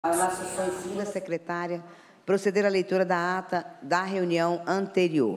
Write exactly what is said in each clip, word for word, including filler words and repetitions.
Na sessão em segunda secretária, proceder à leitura da ata da reunião anterior.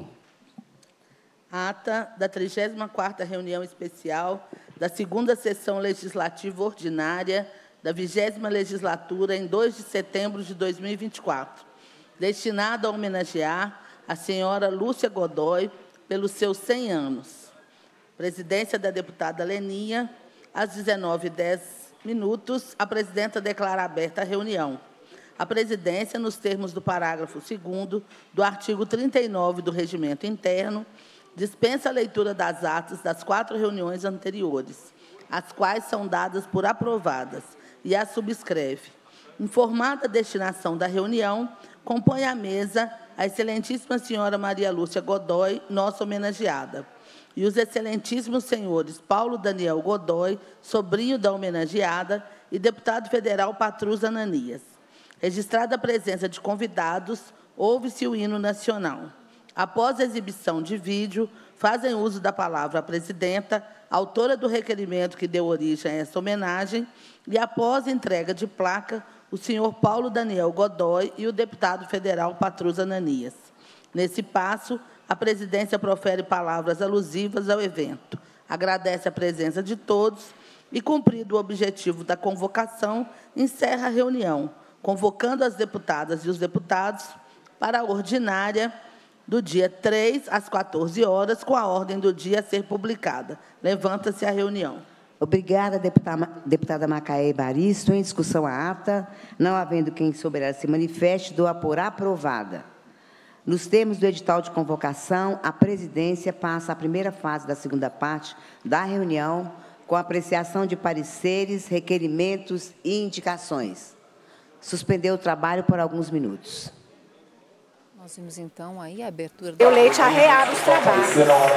Ata da trigésima quarta reunião especial da segunda sessão legislativa ordinária da vigésima legislatura em dois de setembro de dois mil e vinte e quatro, destinada a homenagear a senhora Lúcia Godoy pelos seus cem anos. Presidência da deputada Leninha, às dezenove e dez minutos, a presidenta declara aberta a reunião. A presidência, nos termos do parágrafo segundo do artigo trinta e nove do Regimento Interno, dispensa a leitura das atas das quatro reuniões anteriores, as quais são dadas por aprovadas, e as subscreve. Informada a destinação da reunião, compõe à mesa a excelentíssima senhora Maria Lúcia Godoy, nossa homenageada, e os excelentíssimos senhores Paulo Daniel Godoy, sobrinho da homenageada, e deputado federal Patrus Ananias. Registrada a presença de convidados, ouve-se o hino nacional. Após a exibição de vídeo, fazem uso da palavra a presidenta, autora do requerimento que deu origem a esta homenagem, e após a entrega de placa, o senhor Paulo Daniel Godoy e o deputado federal Patrus Ananias. Nesse passo, a presidência profere palavras alusivas ao evento. Agradece a presença de todos e, cumprido o objetivo da convocação, encerra a reunião, convocando as deputadas e os deputados para a ordinária do dia três, às quatorze horas, com a ordem do dia a ser publicada. Levanta-se a reunião. Obrigada, deputada, deputada Macaé Baristo. Em discussão a ata, não havendo quem soberano se manifeste, dou-a por aprovada. Nos termos do edital de convocação, a presidência passa à primeira fase da segunda parte da reunião, com apreciação de pareceres, requerimentos e indicações. Suspendeu o trabalho por alguns minutos. Nós vimos, então, aí a abertura... O Leite arrear os trabalhos.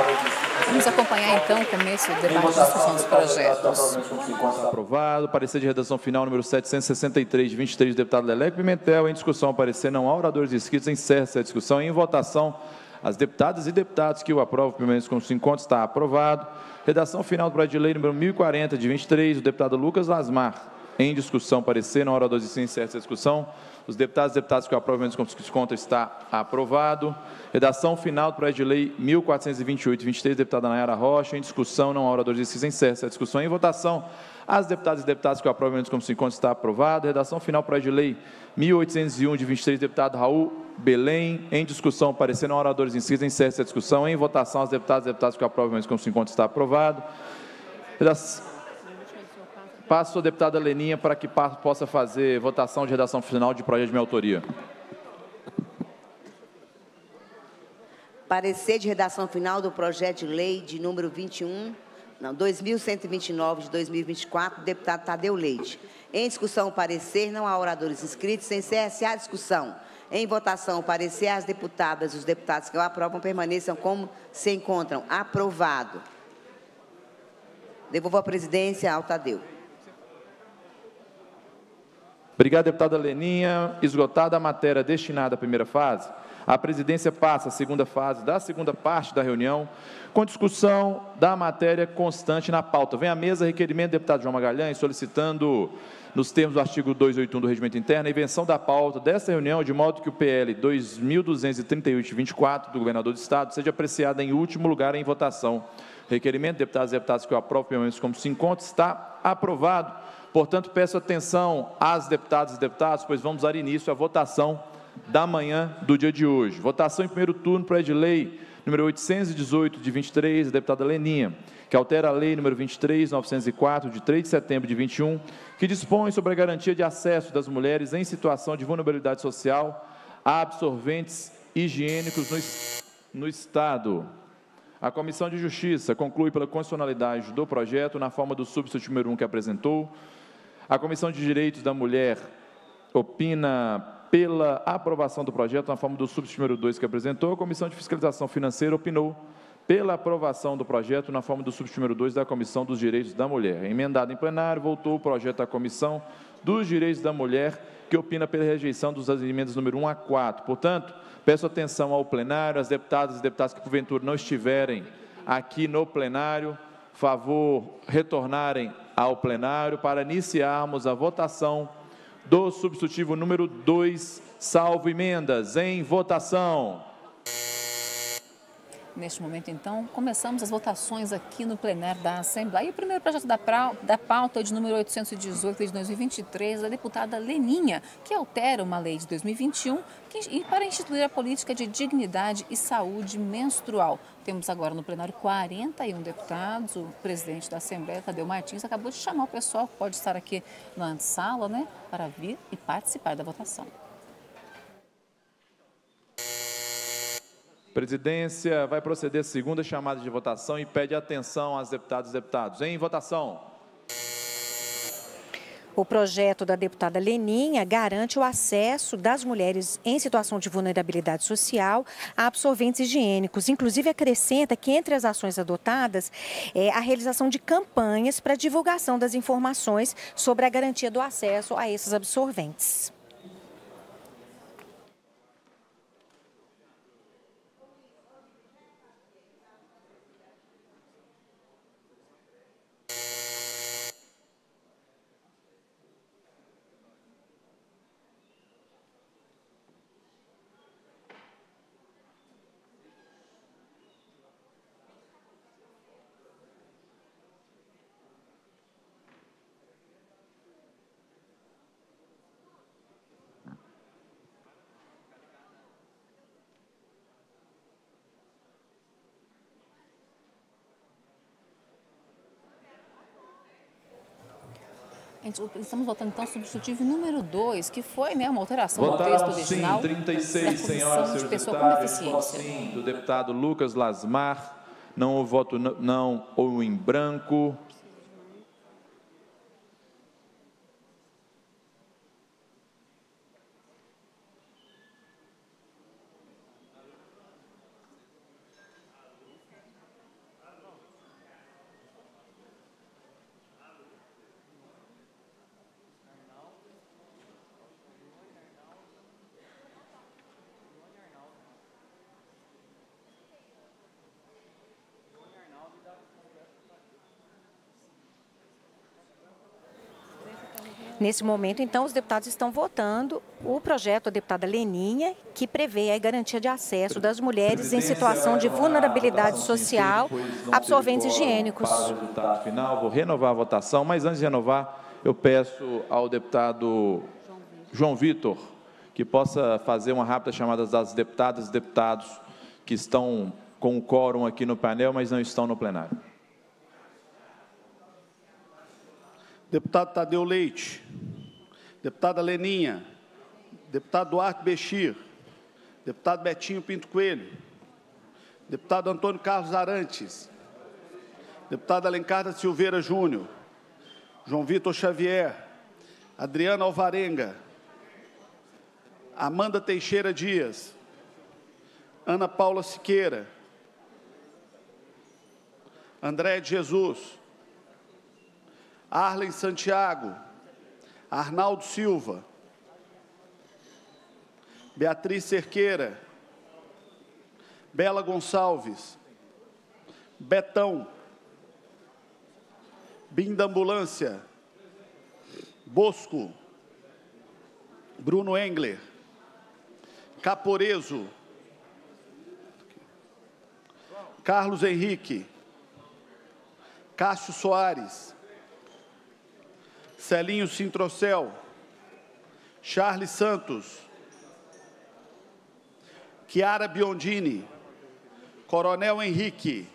Vamos acompanhar, então, o começo do debate de discussão dos projetos. Aprovado. Parecer de redação final, número setecentos e sessenta e três, de vinte e três, do deputado Leleco Pimentel. Em discussão, parecer não há oradores inscritos. Encerra-se a discussão. Em votação, as deputadas e deputados que o aprovam, permanecem como se encontra. Está aprovado. Redação final do projeto de lei, número mil e quarenta, de vinte e três, do deputado Lucas Lasmar. Em discussão, parecer não há oradores inscritos. Encerra-se a discussão. Os deputados e deputadas que o aprovam, como se encontra, está aprovado. Redação final do projeto de lei mil quatrocentos e vinte e oito, vinte e três, deputada Nayara Rocha. Em discussão, não há oradores inscritos. Encerra-se a discussão. Em votação, as deputadas e deputados que o aprovam, como se encontra, está aprovado. Redação final do projeto de lei mil oitocentos e um, de vinte e três, deputado Raul Belém. Em discussão, parecer não há oradores inscritos. Encerra-se a discussão. Em votação, as deputadas e deputados que o aprovam, como se encontra, está aprovado. Redação... Passo a deputada Leninha para que possa fazer votação de redação final de projeto de minha autoria. Parecer de redação final do projeto de lei de número vinte e um, não, dois mil cento e vinte e nove, de dois mil e vinte e quatro, deputado Tadeu Leite. Em discussão, o parecer, não há oradores inscritos. Encerra-se a discussão. Em votação, o parecer, as deputadas e os deputados que o aprovam permaneçam como se encontram. Aprovado. Devolvo a presidência ao Tadeu. Obrigado, deputada Leninha. Esgotada a matéria destinada à primeira fase, a presidência passa à segunda fase da segunda parte da reunião, com discussão da matéria constante na pauta. Vem à mesa requerimento do deputado João Magalhães, solicitando, nos termos do artigo duzentos e oitenta e um do Regimento Interno, a invenção da pauta desta reunião, de modo que o P L dois mil duzentos e trinta e oito, de vinte e quatro, do governador do Estado, seja apreciado em último lugar em votação. Requerimento, deputados e deputadas que o aprovam, permanecem como se encontra, está aprovado. Portanto, peço atenção às deputadas e deputados, pois vamos dar início à votação da manhã do dia de hoje. Votação em primeiro turno, projeto de lei número oitocentos e dezoito, de vinte e três, da deputada Leninha, que altera a lei número vinte e três, novecentos e quatro, de três de setembro de vinte e um, que dispõe sobre a garantia de acesso das mulheres em situação de vulnerabilidade social a absorventes higiênicos no, no Estado. A Comissão de Justiça conclui pela constitucionalidade do projeto na forma do substituto número um que apresentou. A Comissão de Direitos da Mulher opina pela aprovação do projeto na forma do substituto número dois que apresentou. A Comissão de Fiscalização Financeira opinou pela aprovação do projeto na forma do substituto número dois da Comissão dos Direitos da Mulher. Emendado em plenário, voltou o projeto à Comissão dos Direitos da Mulher, que opina pela rejeição dos emendas número um a quatro. Portanto, peço atenção ao plenário, às deputadas e deputados que, porventura, não estiverem aqui no plenário, favor retornarem ao plenário para iniciarmos a votação do substitutivo número dois, salvo emendas. Em votação. Neste momento, então, começamos as votações aqui no plenário da Assembleia. E o primeiro projeto da, pra, da pauta é de número oitocentos e dezoito de dois mil e vinte e três, da deputada Leninha, que altera uma lei de dois mil e vinte e um que, para instituir a política de dignidade e saúde menstrual. Temos agora no plenário quarenta e um deputados. O presidente da Assembleia, Tadeu Martins, acabou de chamar o pessoal que pode estar aqui na antessala, né, para vir e participar da votação. Presidência vai proceder à segunda chamada de votação e pede atenção às deputadas e deputados. Em votação. O projeto da deputada Leninha garante o acesso das mulheres em situação de vulnerabilidade social a absorventes higiênicos. Inclusive, acrescenta que entre as ações adotadas é a realização de campanhas para divulgação das informações sobre a garantia do acesso a esses absorventes. Estamos votando, então, o substitutivo número dois, que foi, né, uma alteração do Votaram texto original. sim, trinta e seis, senhoras e senhores de pessoa com deputados. deficiência. Sim, do deputado Lucas Lasmar. Não houve voto não ou em branco. Nesse momento, então, os deputados estão votando o projeto da deputada Leninha, que prevê a garantia de acesso das mulheres em situação de vulnerabilidade social a absorventes higiênicos. Para o resultado final, vou renovar a votação, mas antes de renovar, eu peço ao deputado João Vitor que possa fazer uma rápida chamada das deputadas e deputados que estão com o quórum aqui no painel, mas não estão no plenário. Deputado Tadeu Leite, deputada Leninha, deputado Duarte Bechir, deputado Betinho Pinto Coelho, deputado Antônio Carlos Arantes, deputado Alencar da Silveira Júnior, João Vitor Xavier, Adriana Alvarenga, Amanda Teixeira Dias, Ana Paula Siqueira, André de Jesus, Arlen Santiago, Arnaldo Silva, Beatriz Cerqueira, Bela Gonçalves, Betão, Binda Ambulância, Bosco, Bruno Engler, Caporeso, Carlos Henrique, Cássio Soares, Celinho Sintrocel, Charles Santos, Chiara Biondini, Coronel Henrique,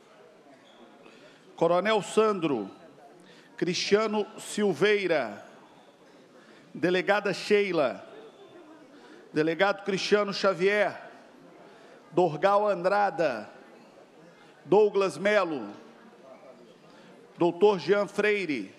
Coronel Sandro, Cristiano Silveira, Delegada Sheila, Delegado Cristiano Xavier, Dorgal Andrada, Douglas Melo, Doutor Jean Freire,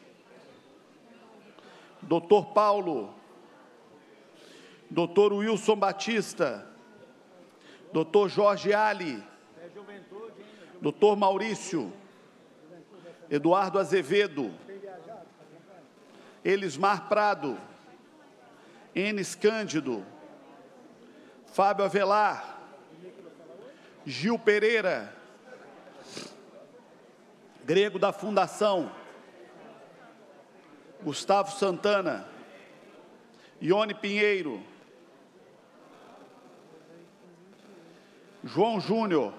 Doutor Paulo, Doutor Wilson Batista, Doutor Jorge Ali, Doutor Maurício, Eduardo Azevedo, Elismar Prado, Enes Cândido, Fábio Avelar, Gil Pereira, Grego da Fundação, Gustavo Santana, Ione Pinheiro. João Júnior.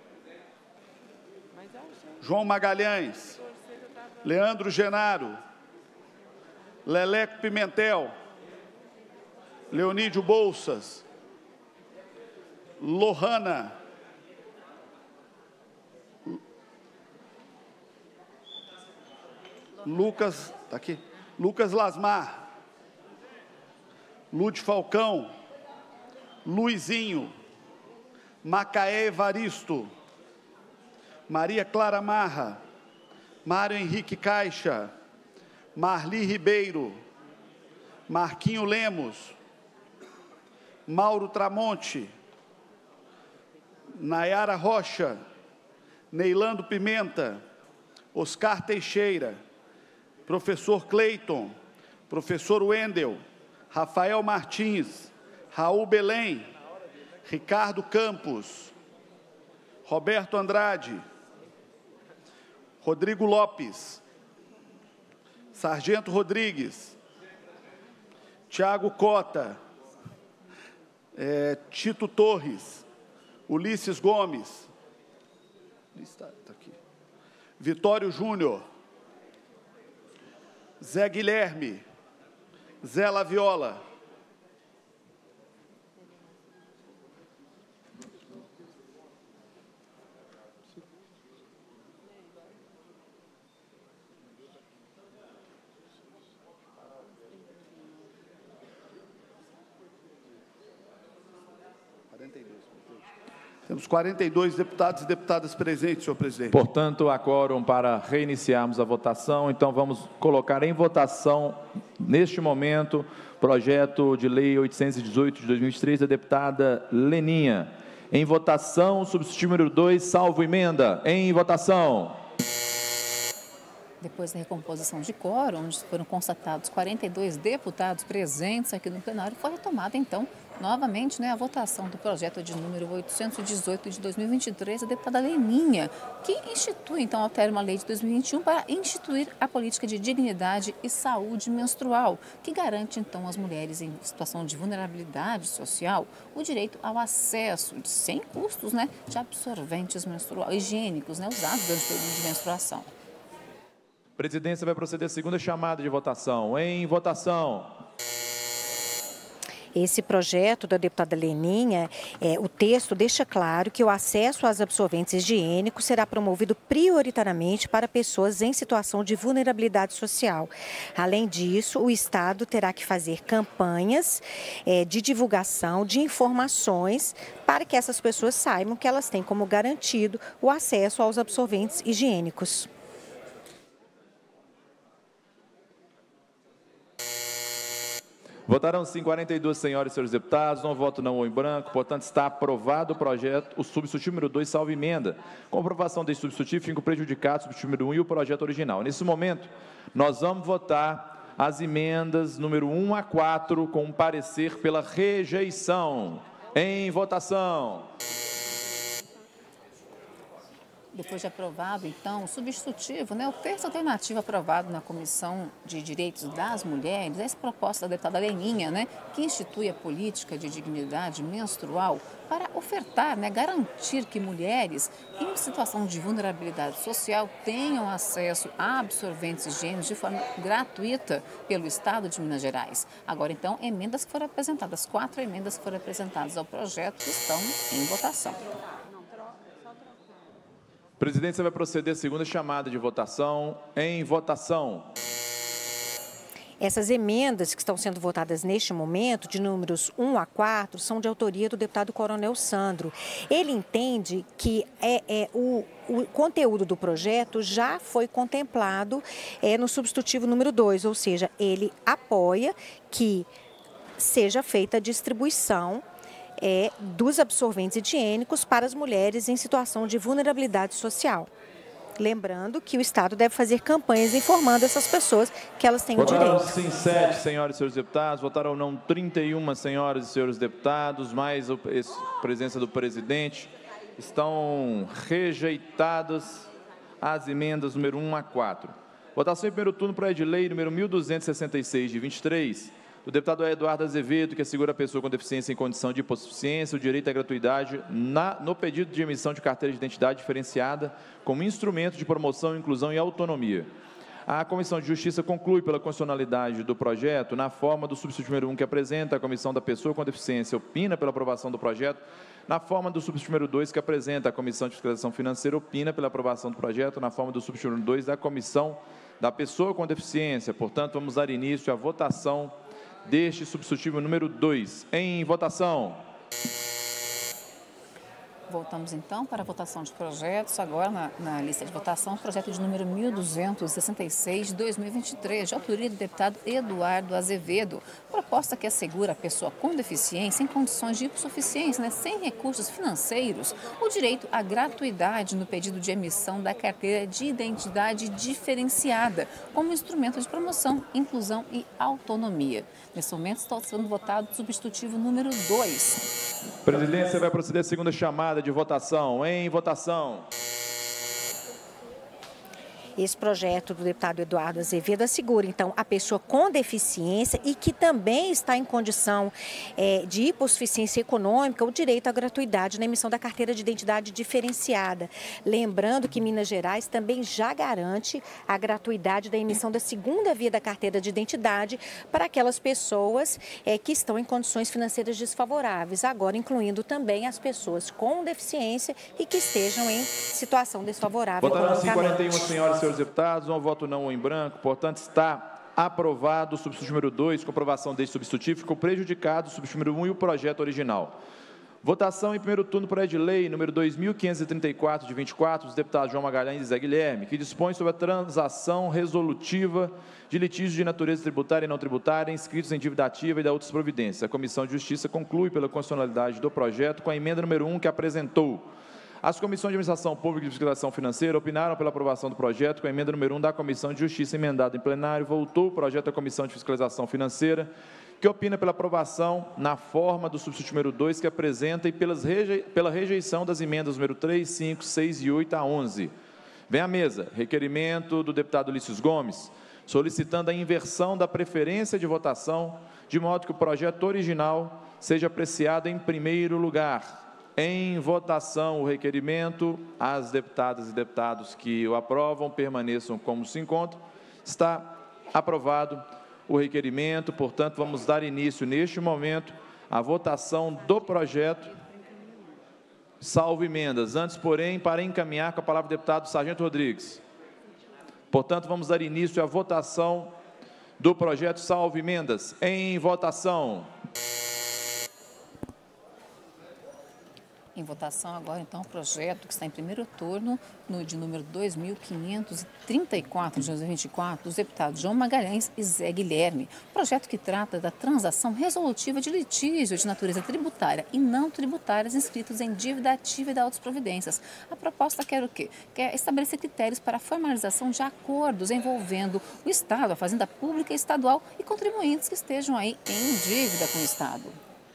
João Magalhães. Leandro Genaro. Leleco Pimentel. Leonídio Bolsas. Lohana. Lucas, tá aqui. Lucas Lasmar. Lude Falcão. Luizinho. Macaé Evaristo. Maria Clara Marra. Mário Henrique Caixa. Marli Ribeiro. Marquinho Lemos. Mauro Tramonte. Nayara Rocha. Neilando Pimenta. Oscar Teixeira. Professor Cleiton. Professor Wendel. Rafael Martins. Raul Belém. Ricardo Campos. Roberto Andrade. Rodrigo Lopes. Sargento Rodrigues. Tiago Cota. É, Tito Torres. Ulisses Gomes. Está, está aqui. Vitório Júnior. Zé Guilherme. Zé Laviola. Temos quarenta e dois deputados e deputadas presentes, senhor presidente. Portanto, há quórum para reiniciarmos a votação. Então, vamos colocar em votação, neste momento, projeto de lei oitocentos e dezoito de dois mil e vinte e três, da deputada Leninha. Em votação, substitutivo número dois, salvo emenda. Em votação. Depois da recomposição de quórum, onde foram constatados quarenta e dois deputados presentes aqui no plenário, foi retomada, então, novamente, né, a votação do projeto de número oitocentos e dezoito de dois mil e vinte e três, da deputada Leninha, que institui, então, altera uma lei de dois mil e vinte e um para instituir a política de dignidade e saúde menstrual, que garante, então, às mulheres em situação de vulnerabilidade social o direito ao acesso, sem custos, né, de absorventes menstruais, higiênicos, né, usados durante o período de menstruação. A presidência vai proceder à segunda chamada de votação. Em votação. Esse projeto da deputada Leninha, é, o texto deixa claro que o acesso aos absorventes higiênicos será promovido prioritariamente para pessoas em situação de vulnerabilidade social. Além disso, o Estado terá que fazer campanhas é, de divulgação de informações para que essas pessoas saibam que elas têm como garantido o acesso aos absorventes higiênicos. Votaram sim quarenta e dois senhoras e senhores deputados, não voto não ou em branco, portanto está aprovado o projeto, o substitutivo número dois, salvo emenda. Com a aprovação desse substitutivo, fica prejudicado o substitutivo número um e o projeto original. Nesse momento, nós vamos votar as emendas número um a quatro com parecer pela rejeição. Em votação. Depois de aprovado, então, o substitutivo, né, o texto alternativo aprovado na Comissão de Direitos das Mulheres, essa proposta da deputada Leninha, né, que institui a política de dignidade menstrual para ofertar, né, garantir que mulheres em situação de vulnerabilidade social tenham acesso a absorventes higiênicos de forma gratuita pelo Estado de Minas Gerais. Agora, então, emendas que foram apresentadas, quatro emendas que foram apresentadas ao projeto estão em votação. A presidência vai proceder à segunda chamada de votação. Em votação. Essas emendas que estão sendo votadas neste momento, de números um a quatro, são de autoria do deputado Coronel Sandro. Ele entende que é, é, o, o conteúdo do projeto já foi contemplado é, no substitutivo número dois, ou seja, ele apoia que seja feita a distribuição É, dos absorventes higiênicos para as mulheres em situação de vulnerabilidade social. Lembrando que o Estado deve fazer campanhas informando essas pessoas que elas têm o direito. Votaram sim sete senhoras e senhores deputados, votaram não trinta e uma senhoras e senhores deputados, mais a presença do presidente. Estão rejeitadas as emendas número um a quatro. Votação em primeiro turno, projeto de lei número mil duzentos e sessenta e seis de vinte e três, do deputado Eduardo Azevedo, que assegura a pessoa com deficiência em condição de hipossuficiência o direito à gratuidade na, no pedido de emissão de carteira de identidade diferenciada como instrumento de promoção, inclusão e autonomia. A Comissão de Justiça conclui pela constitucionalidade do projeto na forma do substituto número um que apresenta, a Comissão da Pessoa com Deficiência opina pela aprovação do projeto, na forma do substituto número dois que apresenta, a Comissão de Fiscalização Financeira opina pela aprovação do projeto, na forma do substituto número dois da Comissão da Pessoa com Deficiência. Portanto, vamos dar início à votação deste substitutivo número dois. Em votação. Voltamos, então, para a votação de projetos. Agora, na, na lista de votação, o projeto de número mil duzentos e sessenta e seis de dois mil e vinte e três, de autoria do deputado Eduardo Azevedo. Proposta que assegura a pessoa com deficiência em condições de hipossuficiência, né, sem recursos financeiros, o direito à gratuidade no pedido de emissão da carteira de identidade diferenciada, como instrumento de promoção, inclusão e autonomia. Nesse momento, está sendo votado o substitutivo número dois. Presidência vai proceder à segunda chamada de votação. Em votação. Esse projeto do deputado Eduardo Azevedo assegura, então, a pessoa com deficiência e que também está em condição é, de hipossuficiência econômica o direito à gratuidade na emissão da carteira de identidade diferenciada. Lembrando que Minas Gerais também já garante a gratuidade da emissão da segunda via da carteira de identidade para aquelas pessoas é, que estão em condições financeiras desfavoráveis, agora incluindo também as pessoas com deficiência e que estejam em situação desfavorável. Votaram quarenta e um senhoras senhores deputados, um voto não ou em branco, portanto, está aprovado o substitutivo número dois, com aprovação deste substitutivo, ficou prejudicado o substitutivo número um e o projeto original. Votação em primeiro turno, projeto de lei número dois mil quinhentos e trinta e quatro, de vinte e quatro, dos deputados João Magalhães e Zé Guilherme, que dispõe sobre a transação resolutiva de litígios de natureza tributária e não tributária inscritos em dívida ativa e da outras providências. A Comissão de Justiça conclui pela constitucionalidade do projeto com a emenda número um que apresentou. As comissões de Administração Pública e de Fiscalização Financeira opinaram pela aprovação do projeto com a emenda número um da Comissão de Justiça emendada em plenário. Voltou o projeto à Comissão de Fiscalização Financeira, que opina pela aprovação na forma do substituto número dois que apresenta e pelas reje... pela rejeição das emendas número três, cinco, seis e oito a onze. Vem à mesa requerimento do deputado Ulisses Gomes, solicitando a inversão da preferência de votação, de modo que o projeto original seja apreciado em primeiro lugar. Em votação, o requerimento, as deputadas e deputados que o aprovam permaneçam como se encontram. Está aprovado o requerimento, portanto, vamos dar início, neste momento, à votação do projeto, salvo emendas. Antes, porém, para encaminhar com a palavra o deputado Sargento Rodrigues. Portanto, vamos dar início à votação do projeto, salvo emendas. Em votação. Em votação agora, então, o projeto que está em primeiro turno, no de número dois mil quinhentos e trinta e quatro, de dois mil e vinte e quatro, dos deputados João Magalhães e Zé Guilherme. Projeto que trata da transação resolutiva de litígios de natureza tributária e não tributárias inscritos em dívida ativa e da outras providências. A proposta quer o quê? Quer estabelecer critérios para a formalização de acordos envolvendo o Estado, a Fazenda Pública e Estadual e contribuintes que estejam aí em dívida com o Estado.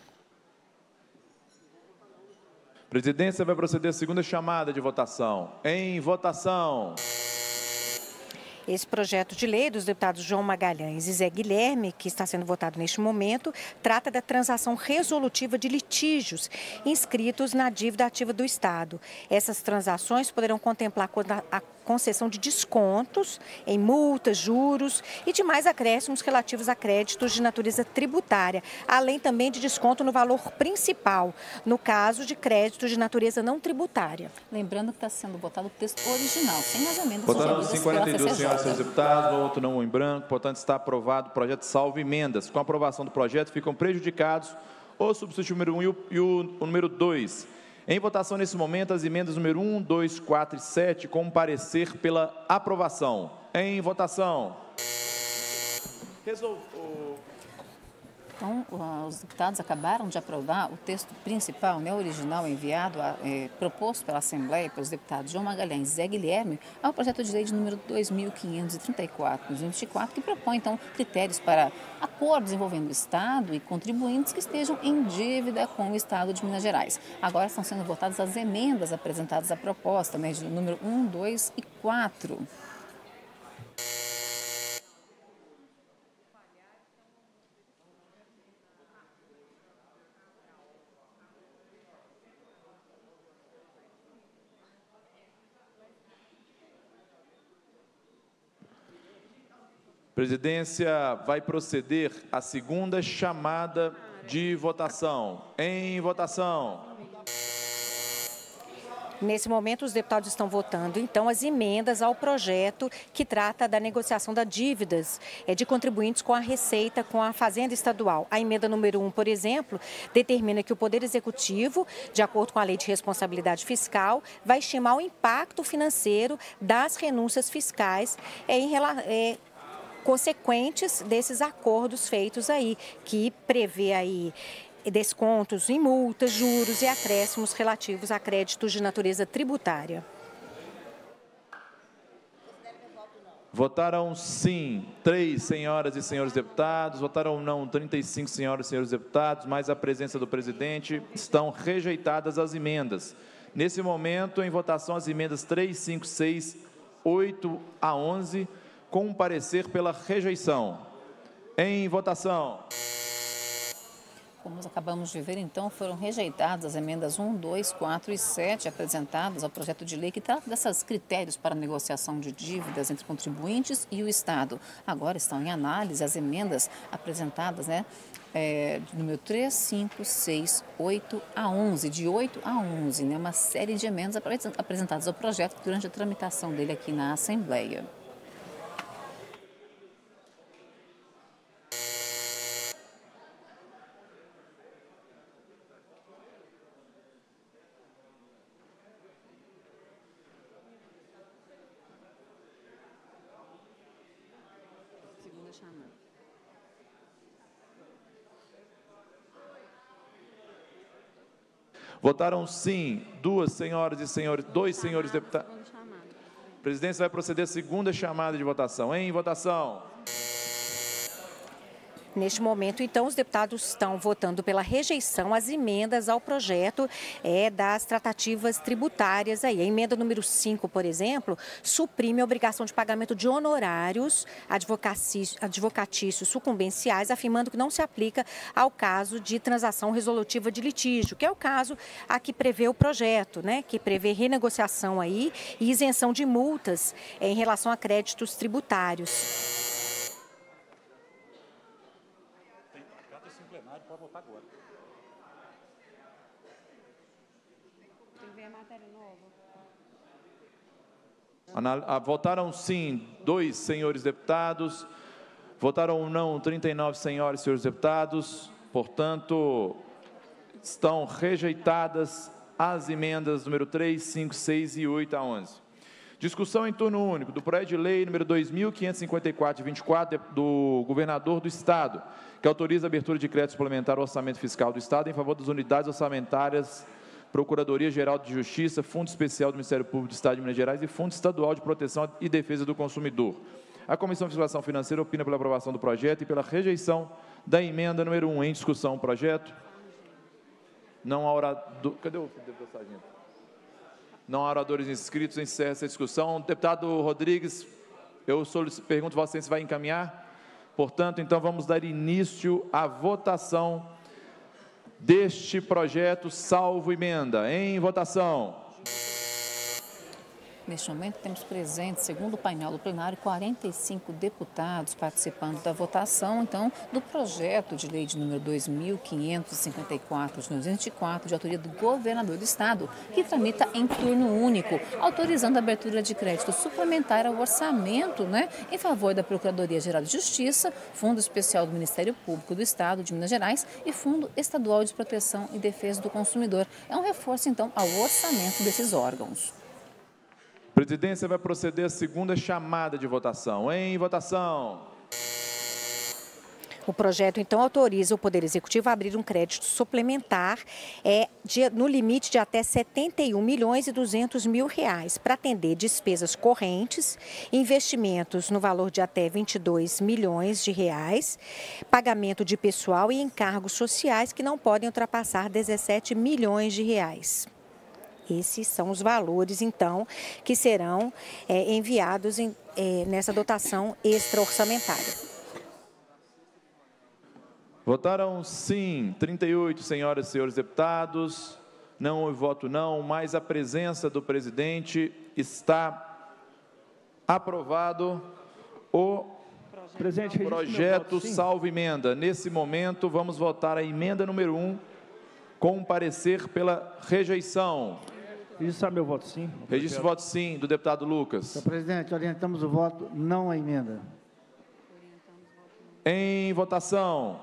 Presidência vai proceder à segunda chamada de votação. Em votação. Esse projeto de lei dos deputados João Magalhães e Zé Guilherme, que está sendo votado neste momento, trata da transação resolutiva de litígios inscritos na dívida ativa do Estado. Essas transações poderão contemplar a concessão de descontos em multas, juros e demais acréscimos relativos a créditos de natureza tributária, além também de desconto no valor principal, no caso de créditos de natureza não tributária. Lembrando que está sendo votado o texto original, sem as emendas Votaram sugeridas quarenta e dois pela C C J. senhoras e senhores deputados, voto não em branco, portanto está aprovado o projeto salvo emendas. Com a aprovação do projeto ficam prejudicados o substitutivo número um e o, e o, o número dois. Em votação nesse momento, as emendas número um, dois, quatro e sete, com parecer pela aprovação. Em votação. Resolvo. Então, os deputados acabaram de aprovar o texto principal, né, original, enviado, é, proposto pela Assembleia, pelos deputados João Magalhães e Zé Guilherme, ao projeto de lei de número dois mil quinhentos e trinta e quatro, de dois mil e vinte e quatro, que propõe, então, critérios para acordos envolvendo o Estado e contribuintes que estejam em dívida com o Estado de Minas Gerais. Agora estão sendo votadas as emendas apresentadas à proposta, né, de número um, dois e quatro. Presidência vai proceder à segunda chamada de votação. Em votação. Nesse momento, os deputados estão votando, então, as emendas ao projeto que trata da negociação das dívidas é, de contribuintes com a Receita, com a Fazenda Estadual. A emenda número um, por exemplo, determina que o Poder Executivo, de acordo com a Lei de Responsabilidade Fiscal, vai estimar o impacto financeiro das renúncias fiscais é, em relação... É, consequentes desses acordos feitos aí, que prevê aí descontos em multas, juros e acréscimos relativos a créditos de natureza tributária. Votaram sim, três senhoras e senhores deputados. Votaram não, trinta e cinco senhoras e senhores deputados, mais a presença do presidente. Estão rejeitadas as emendas. Nesse momento, em votação, as emendas três, cinco, seis, oito a onze, com um parecer pela rejeição. Em votação. Como nós acabamos de ver, então, foram rejeitadas as emendas um, dois, quatro e sete apresentadas ao projeto de lei que trata desses critérios para negociação de dívidas entre contribuintes e o Estado. Agora estão em análise as emendas apresentadas, né, é, de número três, cinco, seis, oito a onze, de oito a onze, né, uma série de emendas apresentadas ao projeto durante a tramitação dele aqui na Assembleia. Votaram sim, duas senhoras e senhores, dois senhores deputados. A presidência vai proceder à segunda chamada de votação. Em votação. Neste momento, então, os deputados estão votando pela rejeição às emendas ao projeto é, das tratativas tributárias. Aí. A emenda número cinco, por exemplo, suprime a obrigação de pagamento de honorários advocatícios sucumbenciais, afirmando que não se aplica ao caso de transação resolutiva de litígio, que é o caso a que prevê o projeto, né, que prevê renegociação aí e isenção de multas é, em relação a créditos tributários. Pode votar agora. Tem que ver a matéria nova. Votaram sim, dois senhores deputados. Votaram não, trinta e nove senhoras e senhores deputados. Portanto, estão rejeitadas as emendas número três, cinco, seis e oito a onze. Discussão em turno único do projeto de lei número dois mil quinhentos e cinquenta e quatro, de vinte e quatro, do governador do Estado, que autoriza a abertura de crédito suplementar ao orçamento fiscal do Estado em favor das unidades orçamentárias, Procuradoria-Geral de Justiça, Fundo Especial do Ministério Público do Estado de Minas Gerais e Fundo Estadual de Proteção e Defesa do Consumidor. A Comissão de Fiscalização Financeira opina pela aprovação do projeto e pela rejeição da emenda número um. Em discussão, o projeto. Não há orador... Cadê o deputado Sargento? Não há oradores inscritos, encerra essa discussão. Deputado Rodrigues, eu solicito, pergunto a você se vai encaminhar. Portanto, então, vamos dar início à votação deste projeto, salvo emenda. Em votação. Neste momento, temos presentes, segundo o painel do plenário, quarenta e cinco deputados participando da votação, então, do projeto de lei de número dois mil quinhentos e cinquenta e quatro, de dois mil e vinte e quatro, de autoria do governador do Estado, que tramita em turno único, autorizando a abertura de crédito suplementar ao orçamento, né, em favor da Procuradoria-Geral de Justiça, Fundo Especial do Ministério Público do Estado de Minas Gerais e Fundo Estadual de Proteção e Defesa do Consumidor. É um reforço, então, ao orçamento desses órgãos. A presidência vai proceder à segunda chamada de votação. Em votação. O projeto, então, autoriza o Poder Executivo a abrir um crédito suplementar é, de, no limite de até setenta e um milhões e duzentos mil reais para atender despesas correntes, investimentos no valor de até vinte e dois milhões de reais, pagamento de pessoal e encargos sociais que não podem ultrapassar dezessete milhões de reais. Esses são os valores, então, que serão é, enviados em, é, nessa dotação extra-orçamentária. Votaram sim, trinta e oito senhoras e senhores deputados. Não houve voto não, mas a presença do presidente está aprovado o Presidente, registro meu Projeto voto, sim. salvo emenda. Nesse momento, vamos votar a emenda número um com um parecer pela rejeição. Registrar meu voto, sim. Registro o voto sim do deputado Lucas. Senhor presidente, orientamos o voto não à emenda. Em votação.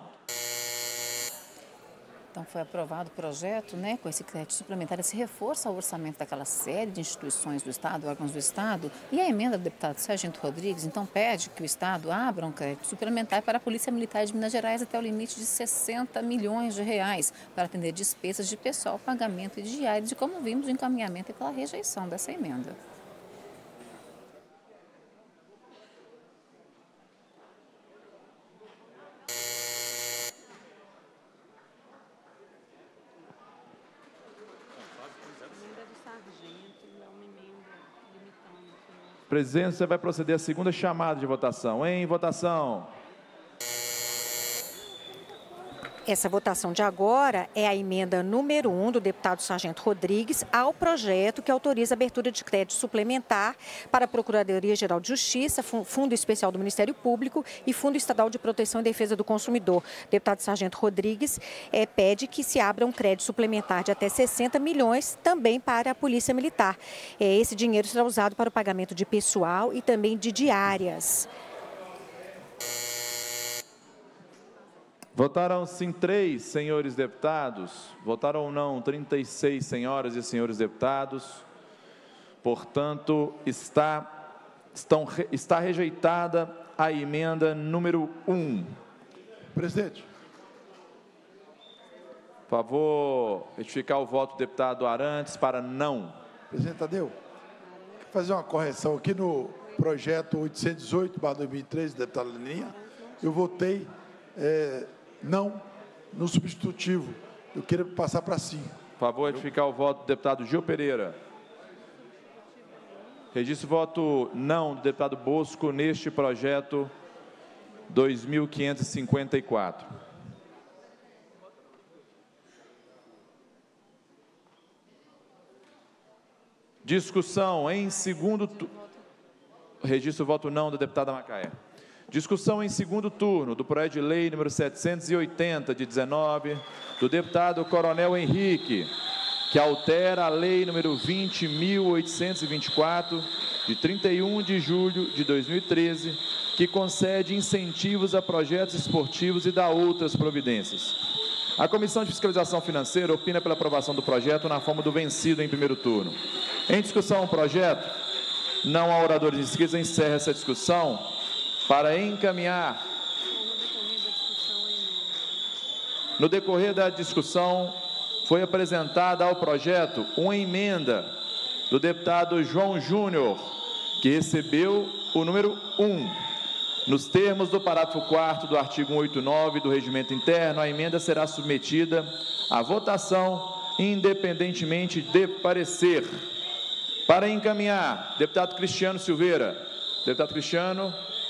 Então, foi aprovado o projeto, né, com esse crédito suplementar, esse reforço ao orçamento daquela série de instituições do Estado, órgãos do Estado, e a emenda do deputado Sargento Rodrigues, então, pede que o Estado abra um crédito suplementar para a Polícia Militar de Minas Gerais até o limite de sessenta milhões de reais, para atender despesas de pessoal, pagamento e diários, e como vimos, o encaminhamento é pela rejeição dessa emenda. Presidência vai proceder à segunda chamada de votação. Em votação. Essa votação de agora é a emenda número um do deputado Sargento Rodrigues ao projeto que autoriza a abertura de crédito suplementar para a Procuradoria-Geral de Justiça, Fundo Especial do Ministério Público e Fundo Estadual de Proteção e Defesa do Consumidor. O deputado Sargento Rodrigues é, pede que se abra um crédito suplementar de até sessenta milhões também para a Polícia Militar. É, esse dinheiro será usado para o pagamento de pessoal e também de diárias. Votaram sim três senhores deputados, votaram não trinta e seis senhoras e senhores deputados, portanto, está, estão, está rejeitada a emenda número um. Presidente. Por favor, retificar o voto do deputado Arantes para não. Presidente Tadeu, quero fazer uma correção aqui no projeto oitocentos e dezoito barra dois mil e treze, deputado Leninha, eu votei é, não no substitutivo. Eu queria passar para sim. Por favor, retificar o voto do deputado Gil Pereira. Registro o voto não do deputado Bosco neste projeto dois mil quinhentos e cinquenta e quatro. Discussão em segundo turno. Registro o voto não da deputada Macaé. Discussão em segundo turno do projeto de lei número setecentos e oitenta, de dezenove, do deputado Coronel Henrique, que altera a lei número vinte mil oitocentos e vinte e quatro, de trinta e um de julho de dois mil e treze, que concede incentivos a projetos esportivos e dá outras providências. A Comissão de Fiscalização Financeira opina pela aprovação do projeto na forma do vencido em primeiro turno. Em discussão o projeto, não há oradores inscritos, encerra essa discussão para encaminhar. No decorrer da discussão, foi apresentada ao projeto uma emenda do deputado João Júnior, que recebeu o número um. Nos termos do parágrafo quarto do artigo cento e oitenta e nove do Regimento Interno, a emenda será submetida à votação independentemente de parecer. Para encaminhar, deputado Cristiano Silveira. Deputado Cristiano.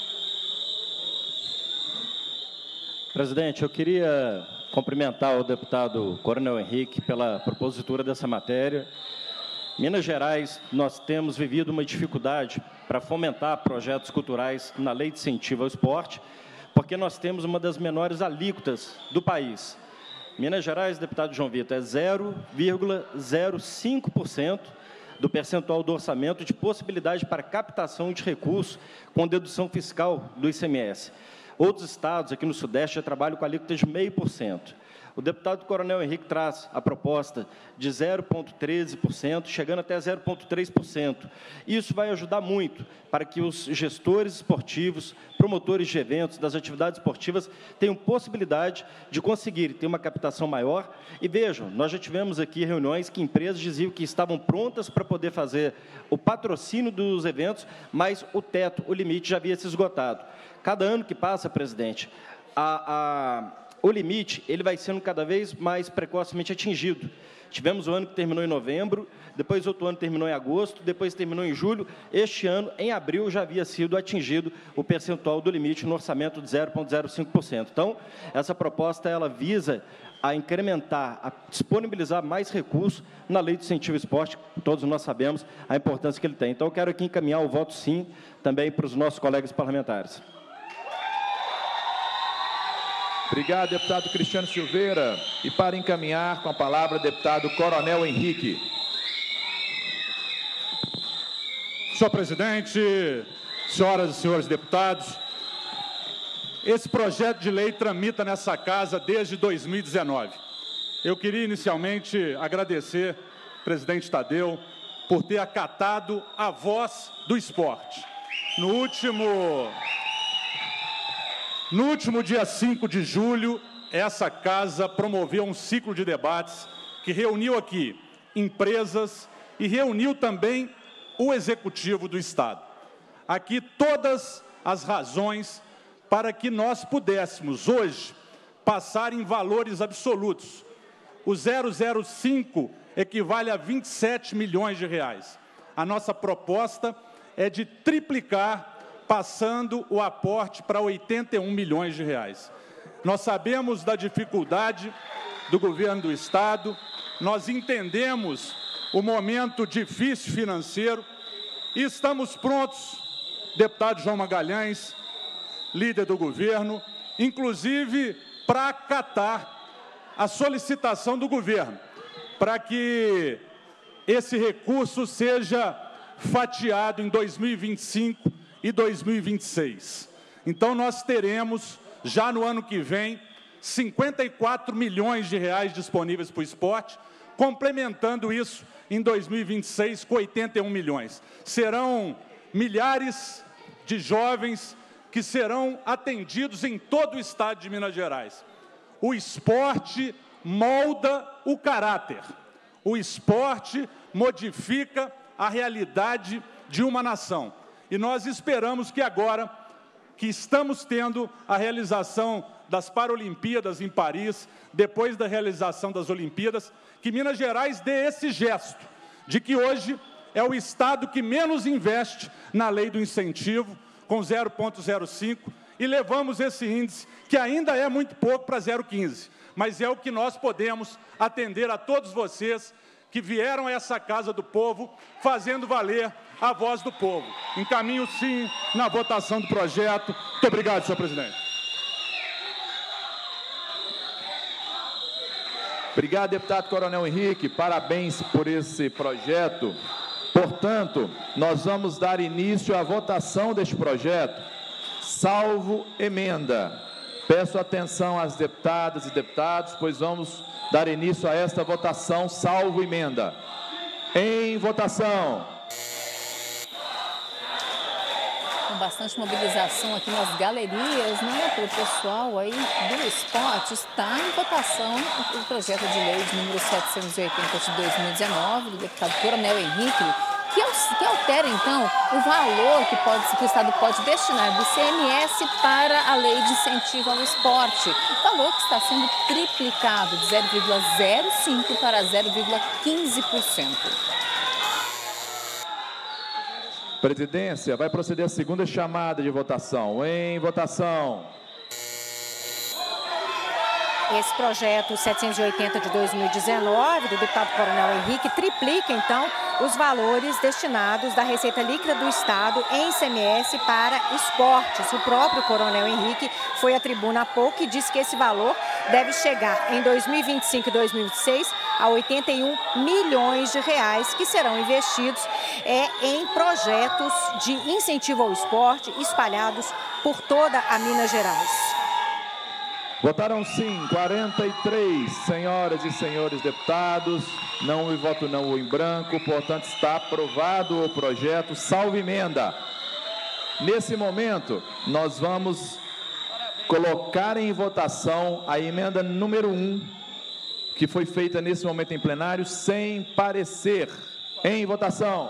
Presidente, eu queria cumprimentar o deputado Coronel Henrique pela propositura dessa matéria. Minas Gerais, nós temos vivido uma dificuldade para fomentar projetos culturais na Lei de Incentivo ao Esporte, porque nós temos uma das menores alíquotas do país. Minas Gerais, deputado João Vitor, é zero vírgula zero cinco por cento do percentual do orçamento de possibilidade para captação de recursos com dedução fiscal do I C M S. Outros estados aqui no Sudeste já trabalham com alíquota de zero vírgula cinco por cento. O deputado Coronel Henrique traz a proposta de zero vírgula treze por cento, chegando até zero vírgula três por cento. Isso vai ajudar muito para que os gestores esportivos, promotores de eventos, das atividades esportivas, tenham possibilidade de conseguir ter uma captação maior. E vejam, nós já tivemos aqui reuniões que empresas diziam que estavam prontas para poder fazer o patrocínio dos eventos, mas o teto, o limite já havia se esgotado. Cada ano que passa, presidente, a... a o limite ele vai sendo cada vez mais precocemente atingido. Tivemos o ano que terminou em novembro, depois outro ano terminou em agosto, depois terminou em julho. Este ano, em abril, já havia sido atingido o percentual do limite no orçamento de zero vírgula zero cinco por cento. Então, essa proposta ela visa a incrementar, a disponibilizar mais recursos na Lei de Incentivo ao Esporte, todos nós sabemos a importância que ele tem. Então, eu quero aqui encaminhar o voto sim também para os nossos colegas parlamentares. Obrigado, deputado Cristiano Silveira. E para encaminhar, com a palavra, deputado Coronel Henrique. Senhor presidente, senhoras e senhores deputados, esse projeto de lei tramita nessa casa desde dois mil e dezenove. Eu queria inicialmente agradecer ao presidente Tadeu por ter acatado a voz do esporte. No último, no último dia cinco de julho, essa casa promoveu um ciclo de debates que reuniu aqui empresas e reuniu também o Executivo do Estado. Aqui todas as razões para que nós pudéssemos hoje passar em valores absolutos. O zero zero cinco equivale a vinte e sete milhões de reais. A nossa proposta é de triplicar, passando o aporte para oitenta e um milhões de reais. Nós sabemos da dificuldade do governo do Estado, nós entendemos o momento difícil financeiro e estamos prontos, deputado João Magalhães, líder do governo, inclusive para acatar a solicitação do governo, para que esse recurso seja fatiado em dois mil e vinte e cinco e dois mil e vinte e seis. Então, nós teremos, já no ano que vem, cinquenta e quatro milhões de reais disponíveis para o esporte, complementando isso em dois mil e vinte e seis com oitenta e um milhões. Serão milhares de jovens que serão atendidos em todo o estado de Minas Gerais. O esporte molda o caráter. O esporte modifica a realidade de uma nação. E nós esperamos que agora, que estamos tendo a realização das Paralimpíadas em Paris, depois da realização das Olimpíadas, que Minas Gerais dê esse gesto, de que hoje é o estado que menos investe na lei do incentivo, com zero vírgula zero cinco, e levamos esse índice, que ainda é muito pouco, para zero vírgula quinze, mas é o que nós podemos atender a todos vocês que vieram a essa Casa do Povo, fazendo valer a voz do povo. Encaminho, sim, na votação do projeto. Muito obrigado, senhor presidente. Obrigado, deputado Coronel Henrique. Parabéns por esse projeto. Portanto, nós vamos dar início à votação deste projeto, salvo emenda. Peço atenção às deputadas e deputados, pois vamos dar início a esta votação, salvo emenda. Em votação. Com bastante mobilização aqui nas galerias, né, para o pessoal aí do esporte, está em votação o projeto de lei de número setecentos e oitenta de dois mil e dezenove, do deputado Coronel Henrique, que, que altera, então, o valor que, pode, que o Estado pode destinar do I C M S para a lei de incentivo ao esporte. Valor que está sendo triplicado de zero vírgula zero cinco para zero vírgula quinze por cento. Presidência, vai proceder a segunda chamada de votação. Em votação. Esse projeto setecentos e oitenta de dois mil e dezenove, do deputado Coronel Henrique, triplica, então, os valores destinados da Receita Líquida do Estado em I C M S para esportes. O próprio Coronel Henrique foi à tribuna há pouco e disse que esse valor deve chegar em dois mil e vinte e cinco e dois mil e vinte e seis a oitenta e um milhões de reais, que serão investidos é, em projetos de incentivo ao esporte espalhados por toda a Minas Gerais. Votaram sim, quarenta e três senhoras e senhores deputados, não e voto não ou em branco, portanto está aprovado o projeto, salvo emenda. Nesse momento, nós vamos colocar em votação a emenda número um, que foi feita nesse momento em plenário, sem parecer. Em votação.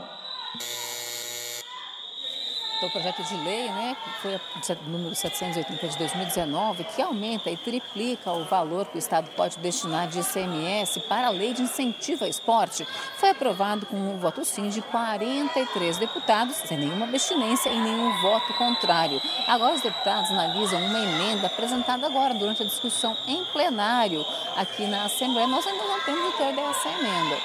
Então, o projeto de lei, né, que foi o número setecentos e oitenta de dois mil e dezenove, que aumenta e triplica o valor que o Estado pode destinar de I C M S para a lei de incentivo ao esporte, foi aprovado com um voto sim de quarenta e três deputados, sem nenhuma abstinência e nenhum voto contrário. Agora, os deputados analisam uma emenda apresentada agora durante a discussão em plenário aqui na Assembleia. Nós ainda não temos o teor dessa emenda.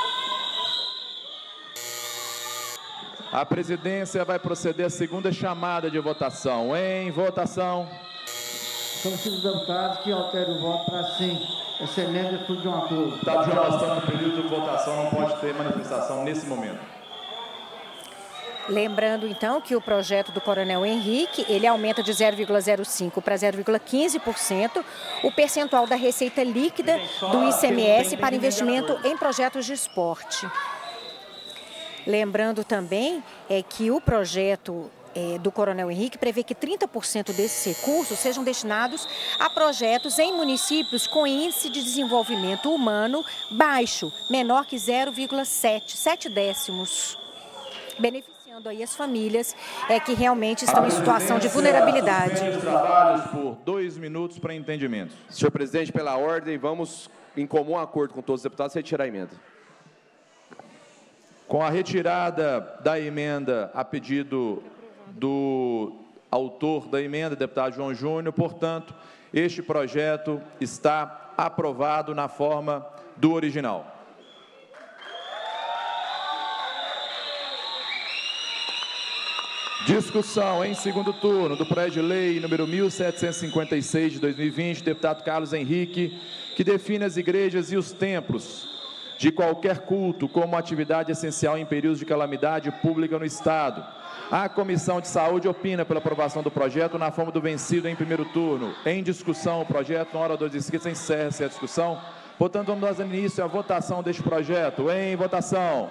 A presidência vai proceder à segunda chamada de votação. Em votação. Solicito os deputados que alterem o voto para sim. Essa emenda é fruto de um acordo. Deputado João, nós estamos no período de votação, não pode ter manifestação nesse momento. Lembrando, então, que o projeto do Coronel Henrique, ele aumenta de zero vírgula zero cinco por cento para zero vírgula quinze por cento o percentual da receita líquida do I C M S para investimento em projetos de esporte. Lembrando também é, que o projeto é, do Coronel Henrique prevê que trinta por cento desses recursos sejam destinados a projetos em municípios com índice de desenvolvimento humano baixo, menor que zero vírgula sete, sete décimos, beneficiando aí as famílias é, que realmente estão em situação de vulnerabilidade. Suspende os trabalhos por dois minutos para entendimento. Senhor presidente, pela ordem, vamos, em comum acordo com todos os deputados, retirar a emenda. Com a retirada da emenda a pedido do autor da emenda, deputado João Júnior, portanto, este projeto está aprovado na forma do original. Discussão em segundo turno do projeto de lei número mil setecentos e cinquenta e seis de dois mil e vinte, deputado Carlos Henrique, que define as igrejas e os templos de qualquer culto como atividade essencial em períodos de calamidade pública no Estado. A Comissão de Saúde opina pela aprovação do projeto na forma do vencido em primeiro turno. Em discussão, o projeto, na hora dos inscritos, encerra-se a discussão. Portanto, vamos dar início à votação deste projeto. Em votação.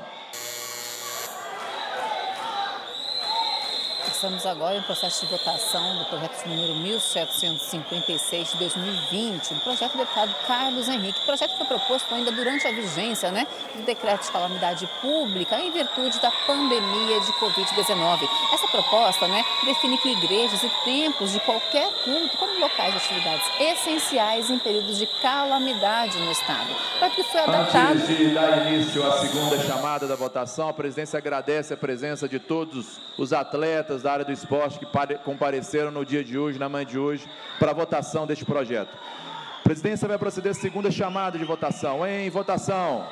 Estamos agora em processo de votação do projeto número mil setecentos e cinquenta e seis de dois mil e vinte, um projeto do deputado Carlos Henrique. O projeto foi proposto ainda durante a vigência né, do decreto de calamidade pública em virtude da pandemia de covid dezenove. Essa proposta né, define que igrejas e templos de qualquer culto, como locais de atividades essenciais em períodos de calamidade no Estado. Para que foi adaptado... Antes de dar início à segunda chamada da votação, a presidência agradece a presença de todos os atletas da área do esporte que compareceram no dia de hoje, na manhã de hoje, para a votação deste projeto. A presidência vai proceder à segunda chamada de votação. Em votação.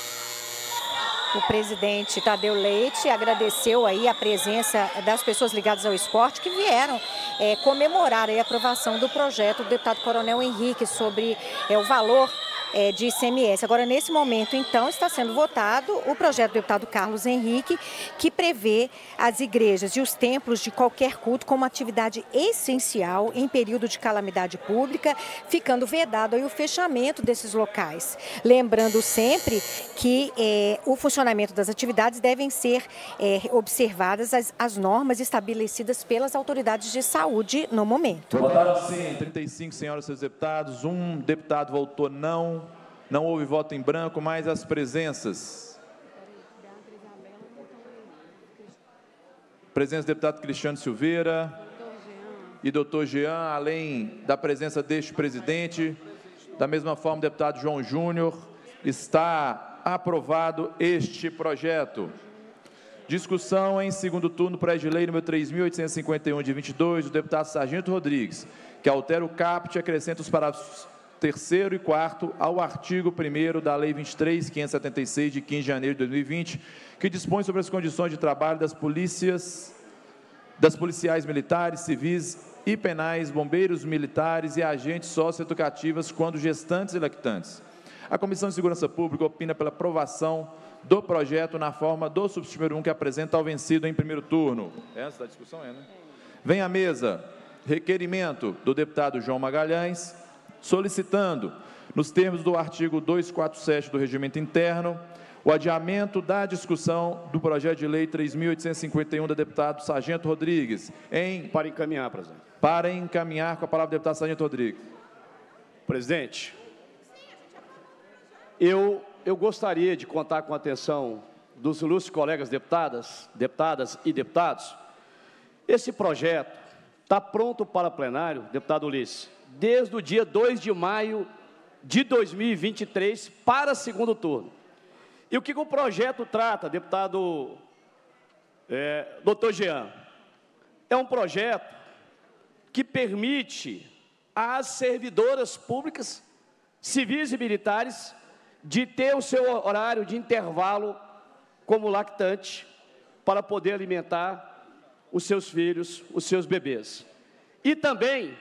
O presidente Tadeu Leite agradeceu aí a presença das pessoas ligadas ao esporte que vieram é, comemorar aí a aprovação do projeto do deputado Coronel Henrique sobre é, o valor É, de I C M S. Agora, nesse momento, então, está sendo votado o projeto do deputado Carlos Henrique, que prevê as igrejas e os templos de qualquer culto como atividade essencial em período de calamidade pública, ficando vedado aí o fechamento desses locais. Lembrando sempre que é, o funcionamento das atividades devem ser é, observadas as, as normas estabelecidas pelas autoridades de saúde no momento. Votaram sim, trinta e cinco senhoras e seus deputados, um deputado votou não. Não houve voto em branco, mas as presenças. Presença do deputado Cristiano Silveira e doutor Jean, além da presença deste presidente, da mesma forma, o deputado João Júnior, está aprovado este projeto. Discussão em segundo turno, projeto de lei número três mil oitocentos e cinquenta e um, de vinte e dois, do deputado Sargento Rodrigues, que altera o caput e acrescenta os parágrafos terceiro e quarto ao artigo primeiro da Lei vinte e três mil quinhentos e setenta e seis, de quinze de janeiro de dois mil e vinte, que dispõe sobre as condições de trabalho das polícias, das policiais militares, civis e penais, bombeiros militares e agentes socioeducativas quando gestantes e lactantes. A Comissão de Segurança Pública opina pela aprovação do projeto na forma do substituto número um, que apresenta ao vencido em primeiro turno. Essa da discussão é, né? Vem à mesa requerimento do deputado João Magalhães, solicitando, nos termos do artigo duzentos e quarenta e sete do Regimento Interno, o adiamento da discussão do projeto de lei três mil oitocentos e cinquenta e um, da deputado Sargento Rodrigues, em... Para encaminhar, presidente. Para encaminhar, com a palavra, o deputado Sargento Rodrigues. Presidente, eu, eu gostaria de contar com a atenção dos ilustres colegas deputadas, deputadas e deputados. Esse projeto está pronto para plenário, deputado Ulisses, desde o dia dois de maio de dois mil e vinte e três para segundo turno. E o que o projeto trata, deputado é, doutor Jean? É um projeto que permite às servidoras públicas, civis e militares, de ter o seu horário de intervalo como lactante para poder alimentar os seus filhos, os seus bebês. E também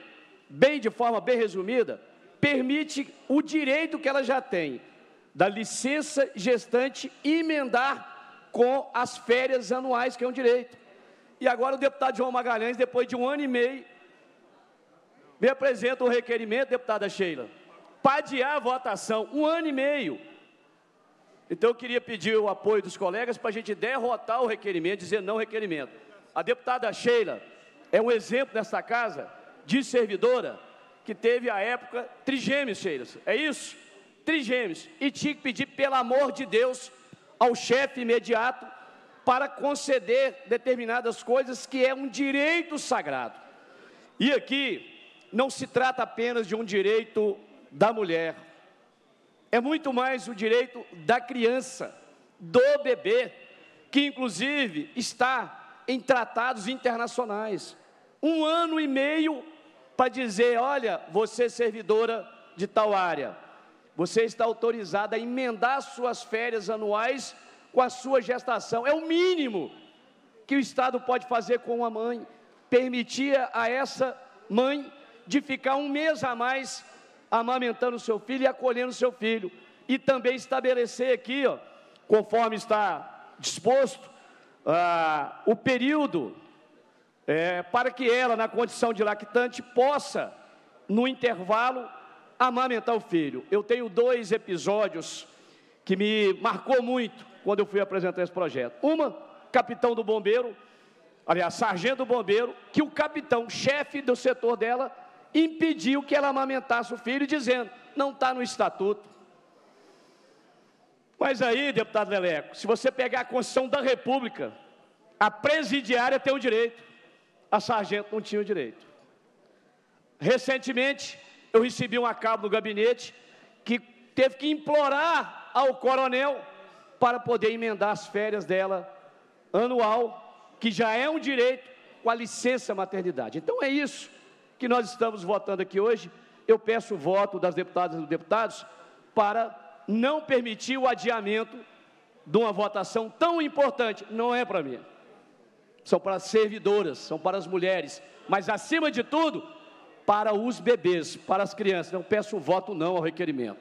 bem de forma bem resumida, permite o direito que ela já tem, da licença gestante, emendar com as férias anuais, que é um direito. E agora o deputado João Magalhães, depois de um ano e meio, me apresenta um requerimento, deputada Sheila, para adiar a votação, um ano e meio. Então eu queria pedir o apoio dos colegas para a gente derrotar o requerimento, dizer não ao requerimento. A deputada Sheila é um exemplo nessa casa de servidora que teve a época trigêmeos, Sheila, é isso? Trigêmeos, e tinha que pedir, pelo amor de Deus, ao chefe imediato para conceder determinadas coisas que é um direito sagrado. E aqui não se trata apenas de um direito da mulher, é muito mais o direito da criança, do bebê, que inclusive está em tratados internacionais. Um ano e meio para dizer, olha, você é servidora de tal área, você está autorizada a emendar suas férias anuais com a sua gestação. É o mínimo que o Estado pode fazer com uma mãe, permitir a essa mãe de ficar um mês a mais amamentando o seu filho e acolhendo o seu filho. E também estabelecer aqui, ó, conforme está disposto, ah, o período é, para que ela, na condição de lactante, possa, no intervalo, amamentar o filho. Eu tenho dois episódios que me marcou muito quando eu fui apresentar esse projeto. Uma, capitão do bombeiro, aliás, sargento do bombeiro, que o capitão, chefe do setor dela, impediu que ela amamentasse o filho, dizendo, não está no estatuto. Mas aí, deputado Leleco, se você pegar a Constituição da República, a presidiária tem o direito, a sargento não tinha o direito. Recentemente, eu recebi um acabo do gabinete que teve que implorar ao coronel para poder emendar as férias dela anual, que já é um direito, com a licença maternidade. Então é isso que nós estamos votando aqui hoje. Eu peço o voto das deputadas e dos deputados para não permitir o adiamento de uma votação tão importante. Não é para mim, são para as servidoras, são para as mulheres, mas acima de tudo, para os bebês, para as crianças. Então peço o voto não ao requerimento.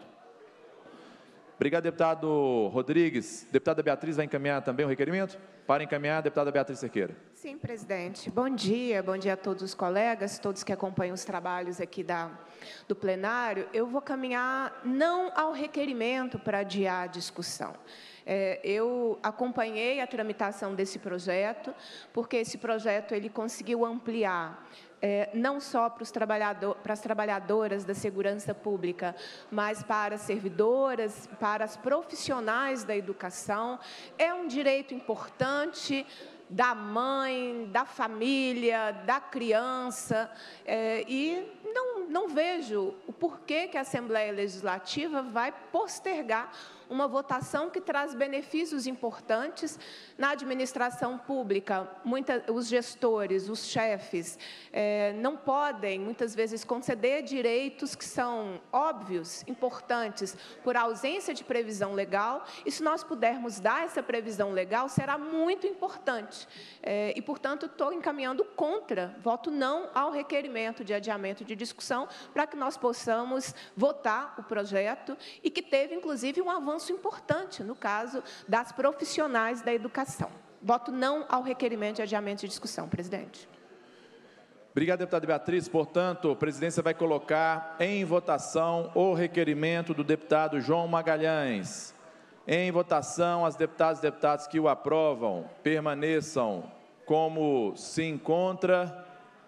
Obrigado, deputado Rodrigues. Deputada Beatriz vai encaminhar também o requerimento? Para encaminhar, deputada Beatriz Cerqueira. Sim, presidente. Bom dia, bom dia a todos os colegas, todos que acompanham os trabalhos aqui da, do plenário. Eu vou caminhar não ao requerimento para adiar a discussão. É, eu acompanhei a tramitação desse projeto, porque esse projeto ele conseguiu ampliar É, não só para, os trabalhador, para as trabalhadoras da segurança pública, mas para as servidoras, para as profissionais da educação. É um direito importante da mãe, da família, da criança, é, e não, não vejo o porquê que a Assembleia Legislativa vai postergar uma votação que traz benefícios importantes na administração pública. Muita, os gestores, os chefes, é, não podem, muitas vezes, conceder direitos que são óbvios, importantes, por ausência de previsão legal, e se nós pudermos dar essa previsão legal, será muito importante. É, e, portanto, estou encaminhando contra, voto não ao requerimento de adiamento de discussão, para que nós possamos votar o projeto, e que teve, inclusive, um avanço importante no caso das profissionais da educação. Voto não ao requerimento de adiamento de discussão, presidente. Obrigado, deputada Beatriz. Portanto, a presidência vai colocar em votação o requerimento do deputado João Magalhães. Em votação, as deputadas e deputados que o aprovam permaneçam como se encontra.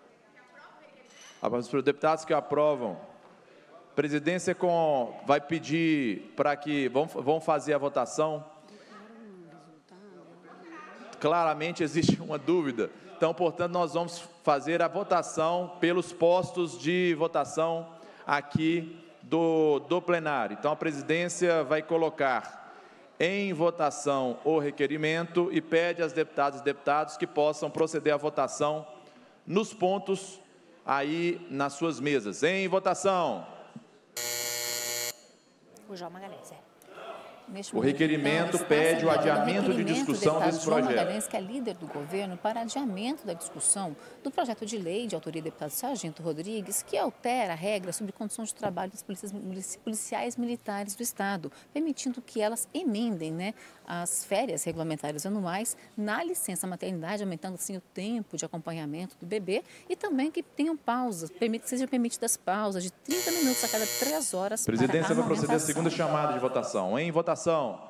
Os deputados que aprovam. A presidência com, vai pedir para que vão, vão fazer a votação. Claramente existe uma dúvida. Então, portanto, nós vamos fazer a votação pelos postos de votação aqui do, do plenário. Então, a presidência vai colocar em votação o requerimento e pede às deputadas e deputados que possam proceder à votação nos pontos aí nas suas mesas. Em votação. O João Magalhães, é. Neste O momento, requerimento então, pede o está adiamento de requerimento discussão do deputado desse João projeto. Magalhães, que é líder do governo, para adiamento da discussão do projeto de lei de autoria do deputado Sargento Rodrigues, que altera a regra sobre condições de trabalho das polícias, policiais militares do Estado, permitindo que elas emendem, né, as férias regulamentares anuais na licença maternidade, aumentando assim o tempo de acompanhamento do bebê, e também que tenham pausas, permite, sejam permitidas pausas de trinta minutos a cada três horas. A presidência para a vai proceder à amamentação. segunda chamada de votação. Em votação.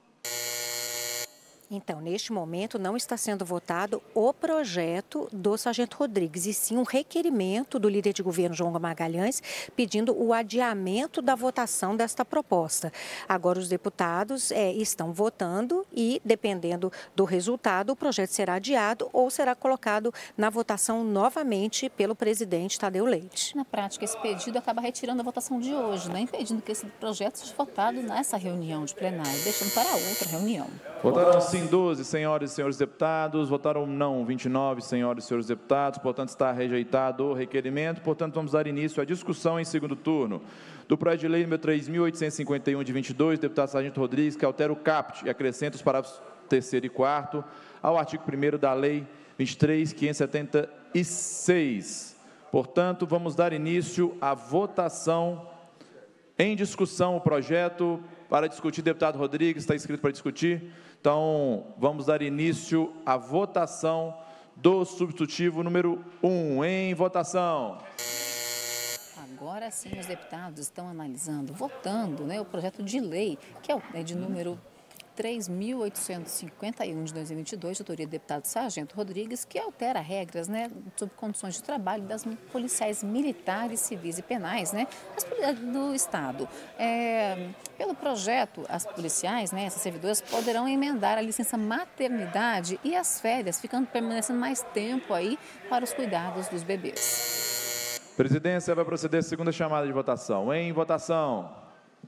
Então, neste momento, não está sendo votado o projeto do Sargento Rodrigues, e sim um requerimento do líder de governo, João Magalhães, pedindo o adiamento da votação desta proposta. Agora, os deputados é, estão votando e, dependendo do resultado, o projeto será adiado ou será colocado na votação novamente pelo presidente Tadeu Leite. Na prática, esse pedido acaba retirando a votação de hoje, né, impedindo que esse projeto seja votado nessa reunião de plenário, deixando para outra reunião. Votaram sim doze, senhoras e senhores deputados. Votaram não vinte e nove, senhoras e senhores deputados. Portanto, está rejeitado o requerimento. Portanto, vamos dar início à discussão em segundo turno do projeto de lei número três mil oitocentos e cinquenta e um, de vinte e dois, deputado Sargento Rodrigues, que altera o caput e acrescenta os parágrafos terceiro e quarto ao artigo primeiro da Lei vinte e três mil quinhentos e setenta e seis. Portanto, vamos dar início à votação. Em discussão o projeto. Para discutir, deputado Rodrigues, está inscrito para discutir. Então, vamos dar início à votação do substitutivo número um. Em votação. Agora sim, os deputados estão analisando, votando, né, o projeto de lei, que é o é de número três mil oitocentos e cinquenta e um, de dois mil e vinte e dois, de autoria do deputado Sargento Rodrigues, que altera regras, né, sobre condições de trabalho das policiais militares, civis e penais, né, do Estado. É, pelo projeto, as policiais, né, essas servidoras, poderão emendar a licença maternidade e as férias, ficando permanecendo mais tempo aí para os cuidados dos bebês. Presidência vai proceder à segunda chamada de votação. Em votação.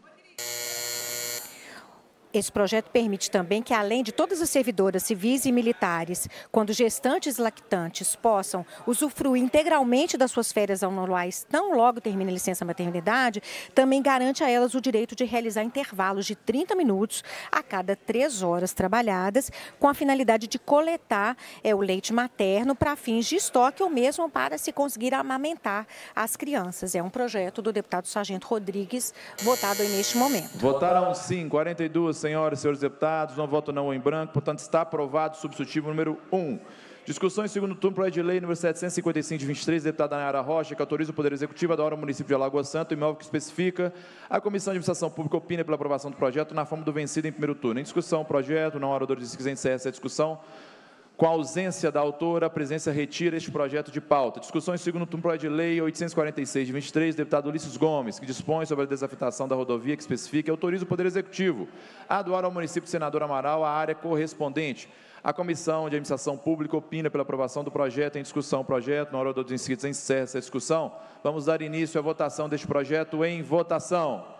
Esse projeto permite também que, além de todas as servidoras civis e militares, quando gestantes e lactantes possam usufruir integralmente das suas férias anuais, tão logo termina a licença maternidade, também garante a elas o direito de realizar intervalos de trinta minutos a cada três horas trabalhadas, com a finalidade de coletar é, o leite materno para fins de estoque ou mesmo para se conseguir amamentar as crianças. É um projeto do deputado Sargento Rodrigues, votado aí neste momento. Votaram sim, quarenta e duas, senhoras e senhores deputados, não voto não em branco, portanto está aprovado o substitutivo número um. Discussão em segundo turno, projeto de lei número setecentos e cinquenta e cinco, de vinte e três, deputada Nayara Rocha, que autoriza o Poder Executivo a doar ao município de Alagoas Santo, imóvel que especifica. A Comissão de Administração Pública opina pela aprovação do projeto na forma do vencido em primeiro turno. Em discussão, o projeto, não há orador diz que quiser encerrar essa discussão. Com a ausência da autora, a presidência retira este projeto de pauta. Discussão em segundo turno, projeto de lei oitocentos e quarenta e seis, de vinte e três, deputado Ulisses Gomes, que dispõe sobre a desafetação da rodovia que especifica e autoriza o Poder Executivo a doar ao município de Senador Amaral a área correspondente. A Comissão de Administração Pública opina pela aprovação do projeto. Em discussão, o projeto, na hora dos inscritos, encerra essa discussão. Vamos dar início à votação deste projeto em votação.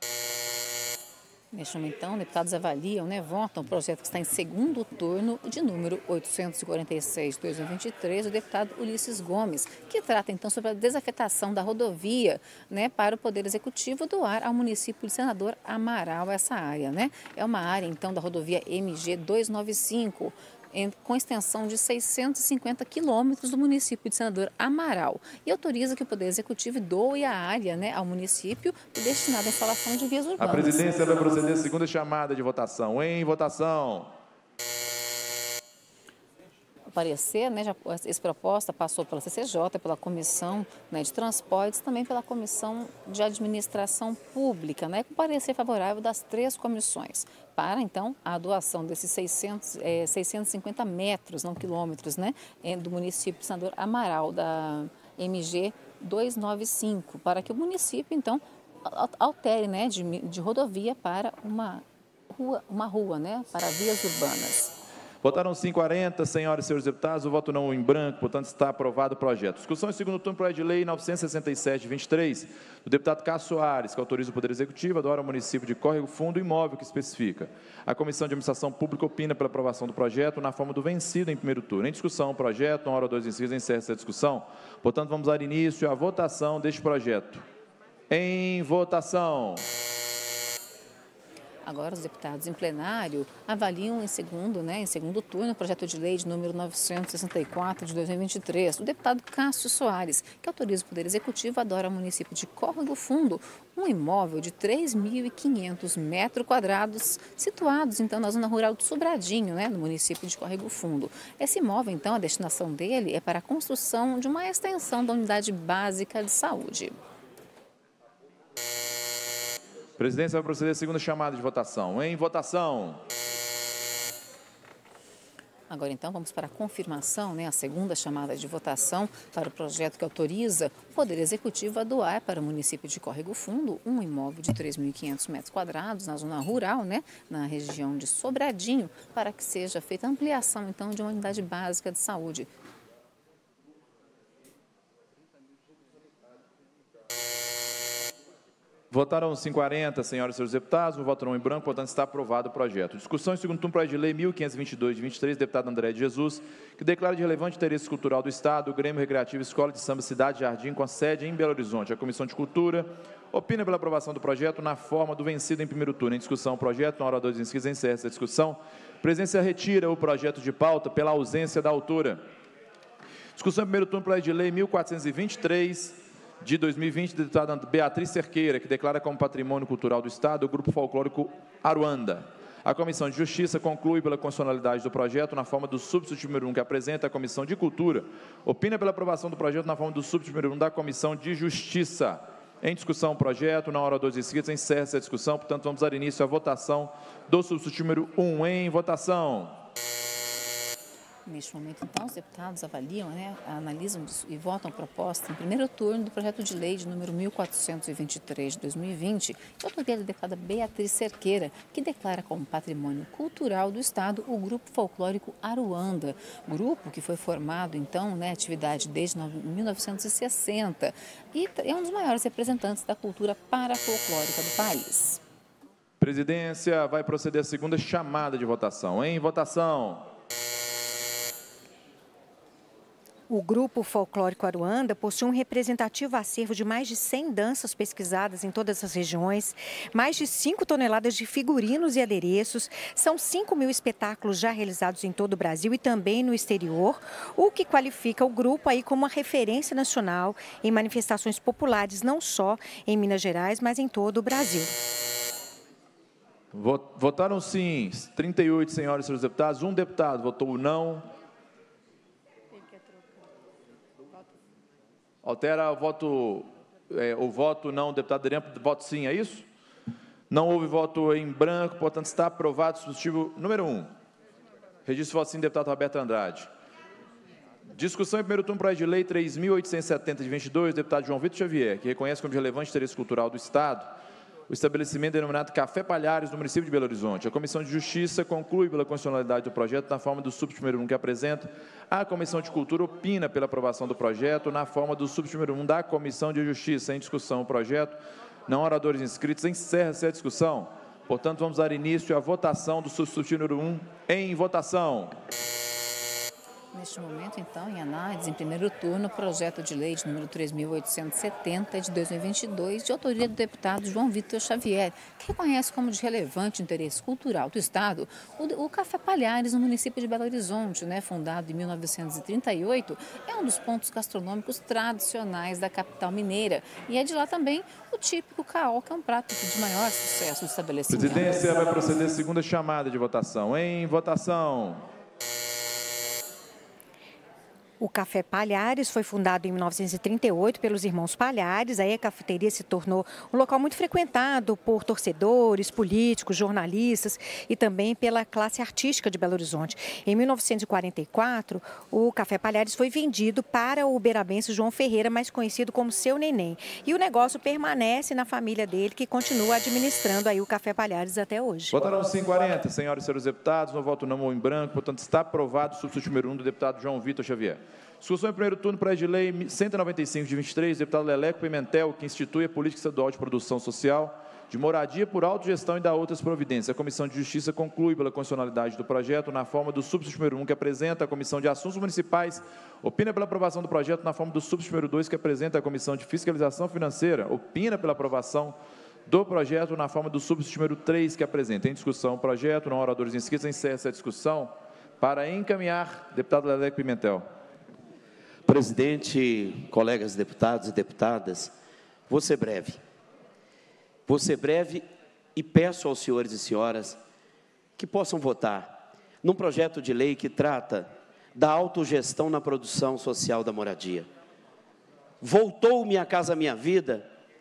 Neste momento, então, deputados avaliam, né, votam o projeto que está em segundo turno, de número oitocentos e quarenta e seis, de dois mil e vinte e três, o deputado Ulisses Gomes, que trata, então, sobre a desafetação da rodovia, né, para o Poder Executivo doar ao município de Senador Amaral essa área, né? É uma área, então, da rodovia M G duzentos e noventa e cinco, com extensão de seiscentos e cinquenta quilômetros do município de Senador Amaral, e autoriza que o Poder Executivo doe a área, né, ao município destinada à instalação de vias urbanas. A presidência vai proceder à segunda chamada de votação. Em votação. O parecer, né, já, essa proposta passou pela C C J, pela Comissão, né, de Transportes, também pela Comissão de Administração Pública, né, com parecer favorável das três comissões, para, então, a doação desses seiscentos, é, seiscentos e cinquenta metros, não quilômetros, né, do município de Senador Amaral, da M G duzentos e noventa e cinco, para que o município, então, altere, né, de, de rodovia para uma rua, uma rua, né, para vias urbanas. Votaram sim quarenta, senhoras e senhores deputados, o voto não em branco, portanto está aprovado o projeto. Discussão em segundo turno, projeto de lei novecentos e sessenta e sete, de vinte e três, do deputado Cássio Soares, que autoriza o Poder Executivo a doar ao município de Córrego Fundo imóvel que especifica. A Comissão de Administração Pública opina pela aprovação do projeto na forma do vencido em primeiro turno. Em discussão, o projeto, uma hora dois incisos, encerra essa discussão. Portanto, vamos dar início à votação deste projeto. Em votação. Agora, os deputados em plenário avaliam em segundo, né, em segundo turno o projeto de lei de número novecentos e sessenta e quatro de dois mil e vinte e três, do deputado Cássio Soares, que autoriza o Poder Executivo a dar ao município de Córrego Fundo um imóvel de três mil e quinhentos metros quadrados, situados, então, na zona rural de Sobradinho, né, no município de Córrego Fundo. Esse imóvel, então, a destinação dele é para a construção de uma extensão da unidade básica de saúde. A presidência vai proceder à segunda chamada de votação. Em votação. Agora, então, vamos para a confirmação, né, a segunda chamada de votação para o projeto que autoriza o Poder Executivo a doar para o município de Córrego Fundo um imóvel de três mil e quinhentos metros quadrados na zona rural, né, na região de Sobradinho, para que seja feita a ampliação, então, de uma unidade básica de saúde. Votaram sim quarenta, senhoras e senhores deputados, no voto não em branco, portanto está aprovado o projeto. Discussão em segundo turno, projeto de lei mil quinhentos e vinte e dois de vinte e três, deputado André de Jesus, que declara de relevante interesse cultural do Estado o Grêmio Recreativo Escola de Samba Cidade Jardim, com a sede em Belo Horizonte. A Comissão de Cultura opina pela aprovação do projeto na forma do vencido em primeiro turno. Em discussão, o projeto, na hora dos inscritos, encerra essa discussão. A presidência retira o projeto de pauta pela ausência da autora. Discussão em primeiro turno, projeto de lei mil quatrocentos e vinte e três, de dois mil e vinte, deputada Beatriz Cerqueira, que declara como patrimônio cultural do Estado o Grupo Folclórico Aruanda. A Comissão de Justiça conclui pela constitucionalidade do projeto na forma do substitutivo número um que apresenta a Comissão de Cultura. Opina pela aprovação do projeto na forma do substitutivo número um da Comissão de Justiça. Em discussão o projeto, na hora dos inscritos, encerra essa discussão. Portanto, vamos dar início à votação do substitutivo número um. Em votação. Neste momento, então, os deputados avaliam, né, analisam e votam a proposta em primeiro turno do projeto de lei de número mil quatrocentos e vinte e três de dois mil e vinte, de autoria da deputada Beatriz Cerqueira, que declara como patrimônio cultural do Estado o Grupo Folclórico Aruanda, grupo que foi formado, então, né, atividade desde mil novecentos e sessenta e é um dos maiores representantes da cultura parafolclórica do país. Presidência vai proceder à segunda chamada de votação. Em votação. O Grupo Folclórico Aruanda possui um representativo acervo de mais de cem danças pesquisadas em todas as regiões, mais de cinco toneladas de figurinos e adereços, são cinco mil espetáculos já realizados em todo o Brasil e também no exterior, o que qualifica o grupo aí como uma referência nacional em manifestações populares, não só em Minas Gerais, mas em todo o Brasil. Votaram sim trinta e oito senhoras e senhores deputados, um deputado votou não. Altera o voto, é, o voto não, deputado Adriano, voto sim, é isso? Não houve voto em branco, portanto está aprovado o substitutivo número um. Registro voto sim, deputado Roberto Andrade. Discussão em primeiro turno, projeto de lei três mil oitocentos e setenta de vinte e dois, deputado João Vitor Xavier, que reconhece como de relevante interesse cultural do Estado o estabelecimento denominado Café Palhares no município de Belo Horizonte. A Comissão de Justiça conclui pela constitucionalidade do projeto na forma do substitutivo número um que apresenta. A Comissão de Cultura opina pela aprovação do projeto na forma do substitutivo número um da Comissão de Justiça. Em discussão o projeto, não oradores inscritos, encerra-se a discussão. Portanto, vamos dar início à votação do substitutivo número um. Em votação. Neste momento, então, em análise, em primeiro turno, o projeto de lei de número três mil oitocentos e setenta de dois mil e vinte e dois, de autoria do deputado João Vitor Xavier, que reconhece como de relevante interesse cultural do Estado o, o Café Palhares, no município de Belo Horizonte, né, fundado em mil novecentos e trinta e oito, é um dos pontos gastronômicos tradicionais da capital mineira. E é de lá também o típico caó, que é um prato de maior sucesso do estabelecimento. Presidência vai proceder à segunda chamada de votação. Em votação. O Café Palhares foi fundado em mil novecentos e trinta e oito pelos irmãos Palhares. Aí a cafeteria se tornou um local muito frequentado por torcedores, políticos, jornalistas e também pela classe artística de Belo Horizonte. Em mil novecentos e quarenta e quatro, o Café Palhares foi vendido para o uberabense João Ferreira, mais conhecido como Seu Neném. E o negócio permanece na família dele, que continua administrando aí o Café Palhares até hoje. Votaram sim quarenta, senhoras e senhores deputados, no voto não ou em branco, portanto está aprovado o substitutivo número um do deputado João Vitor Xavier. Discussão em primeiro turno, projeto de lei cento e noventa e cinco de vinte e três, deputado Leleco Pimentel, que institui a Política Estadual de Produção Social, de moradia por autogestão e dá outras providências. A Comissão de Justiça conclui pela constitucionalidade do projeto na forma do substitutivo número um que apresenta a Comissão de Assuntos Municipais, opina pela aprovação do projeto na forma do substitutivo número dois que apresenta a Comissão de Fiscalização Financeira, opina pela aprovação do projeto na forma do substitutivo número três que apresenta. Em discussão o projeto, não há oradores inscritos, encerra essa discussão para encaminhar. Deputado Leleco Pimentel. Presidente, colegas deputados e deputadas, vou ser breve. Vou ser breve e peço aos senhores e senhoras que possam votar num projeto de lei que trata da autogestão na produção social da moradia. Voltou Minha Casa Minha Vida,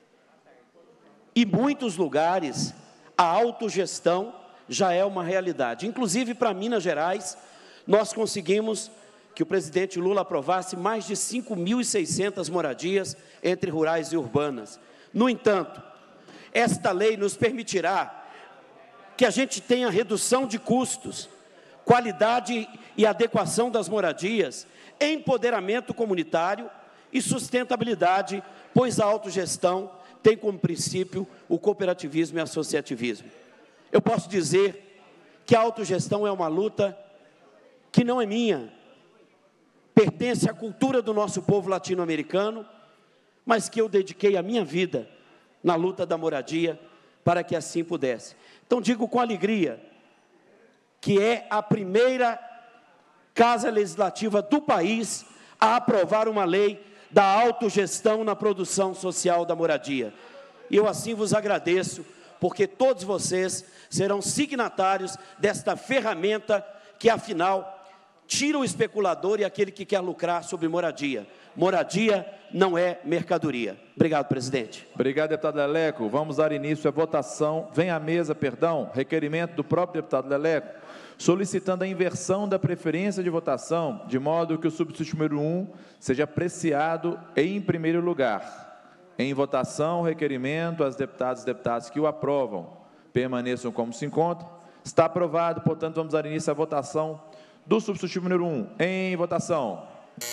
e em muitos lugares a autogestão já é uma realidade. Inclusive para Minas Gerais, nós conseguimos que o presidente Lula aprovasse mais de cinco mil e seiscentas moradias entre rurais e urbanas. No entanto, esta lei nos permitirá que a gente tenha redução de custos, qualidade e adequação das moradias, empoderamento comunitário e sustentabilidade, pois a autogestão tem como princípio o cooperativismo e associativismo. Eu posso dizer que a autogestão é uma luta que não é minha, pertence à cultura do nosso povo latino-americano, mas que eu dediquei a minha vida na luta da moradia para que assim pudesse. Então digo com alegria que é a primeira Casa Legislativa do país a aprovar uma lei da autogestão na produção social da moradia. E eu assim vos agradeço, porque todos vocês serão signatários desta ferramenta que, afinal, tira o especulador e aquele que quer lucrar sobre moradia. Moradia não é mercadoria. Obrigado, presidente. Obrigado, deputado Leleco. Vamos dar início à votação. Vem à mesa, perdão, requerimento do próprio deputado Leleco, solicitando a inversão da preferência de votação, de modo que o substitutivo número um seja apreciado em primeiro lugar. Em votação, o requerimento, as deputadas e deputados que o aprovam permaneçam como se encontram. Está aprovado, portanto, vamos dar início à votação do substitutivo número um. Em votação.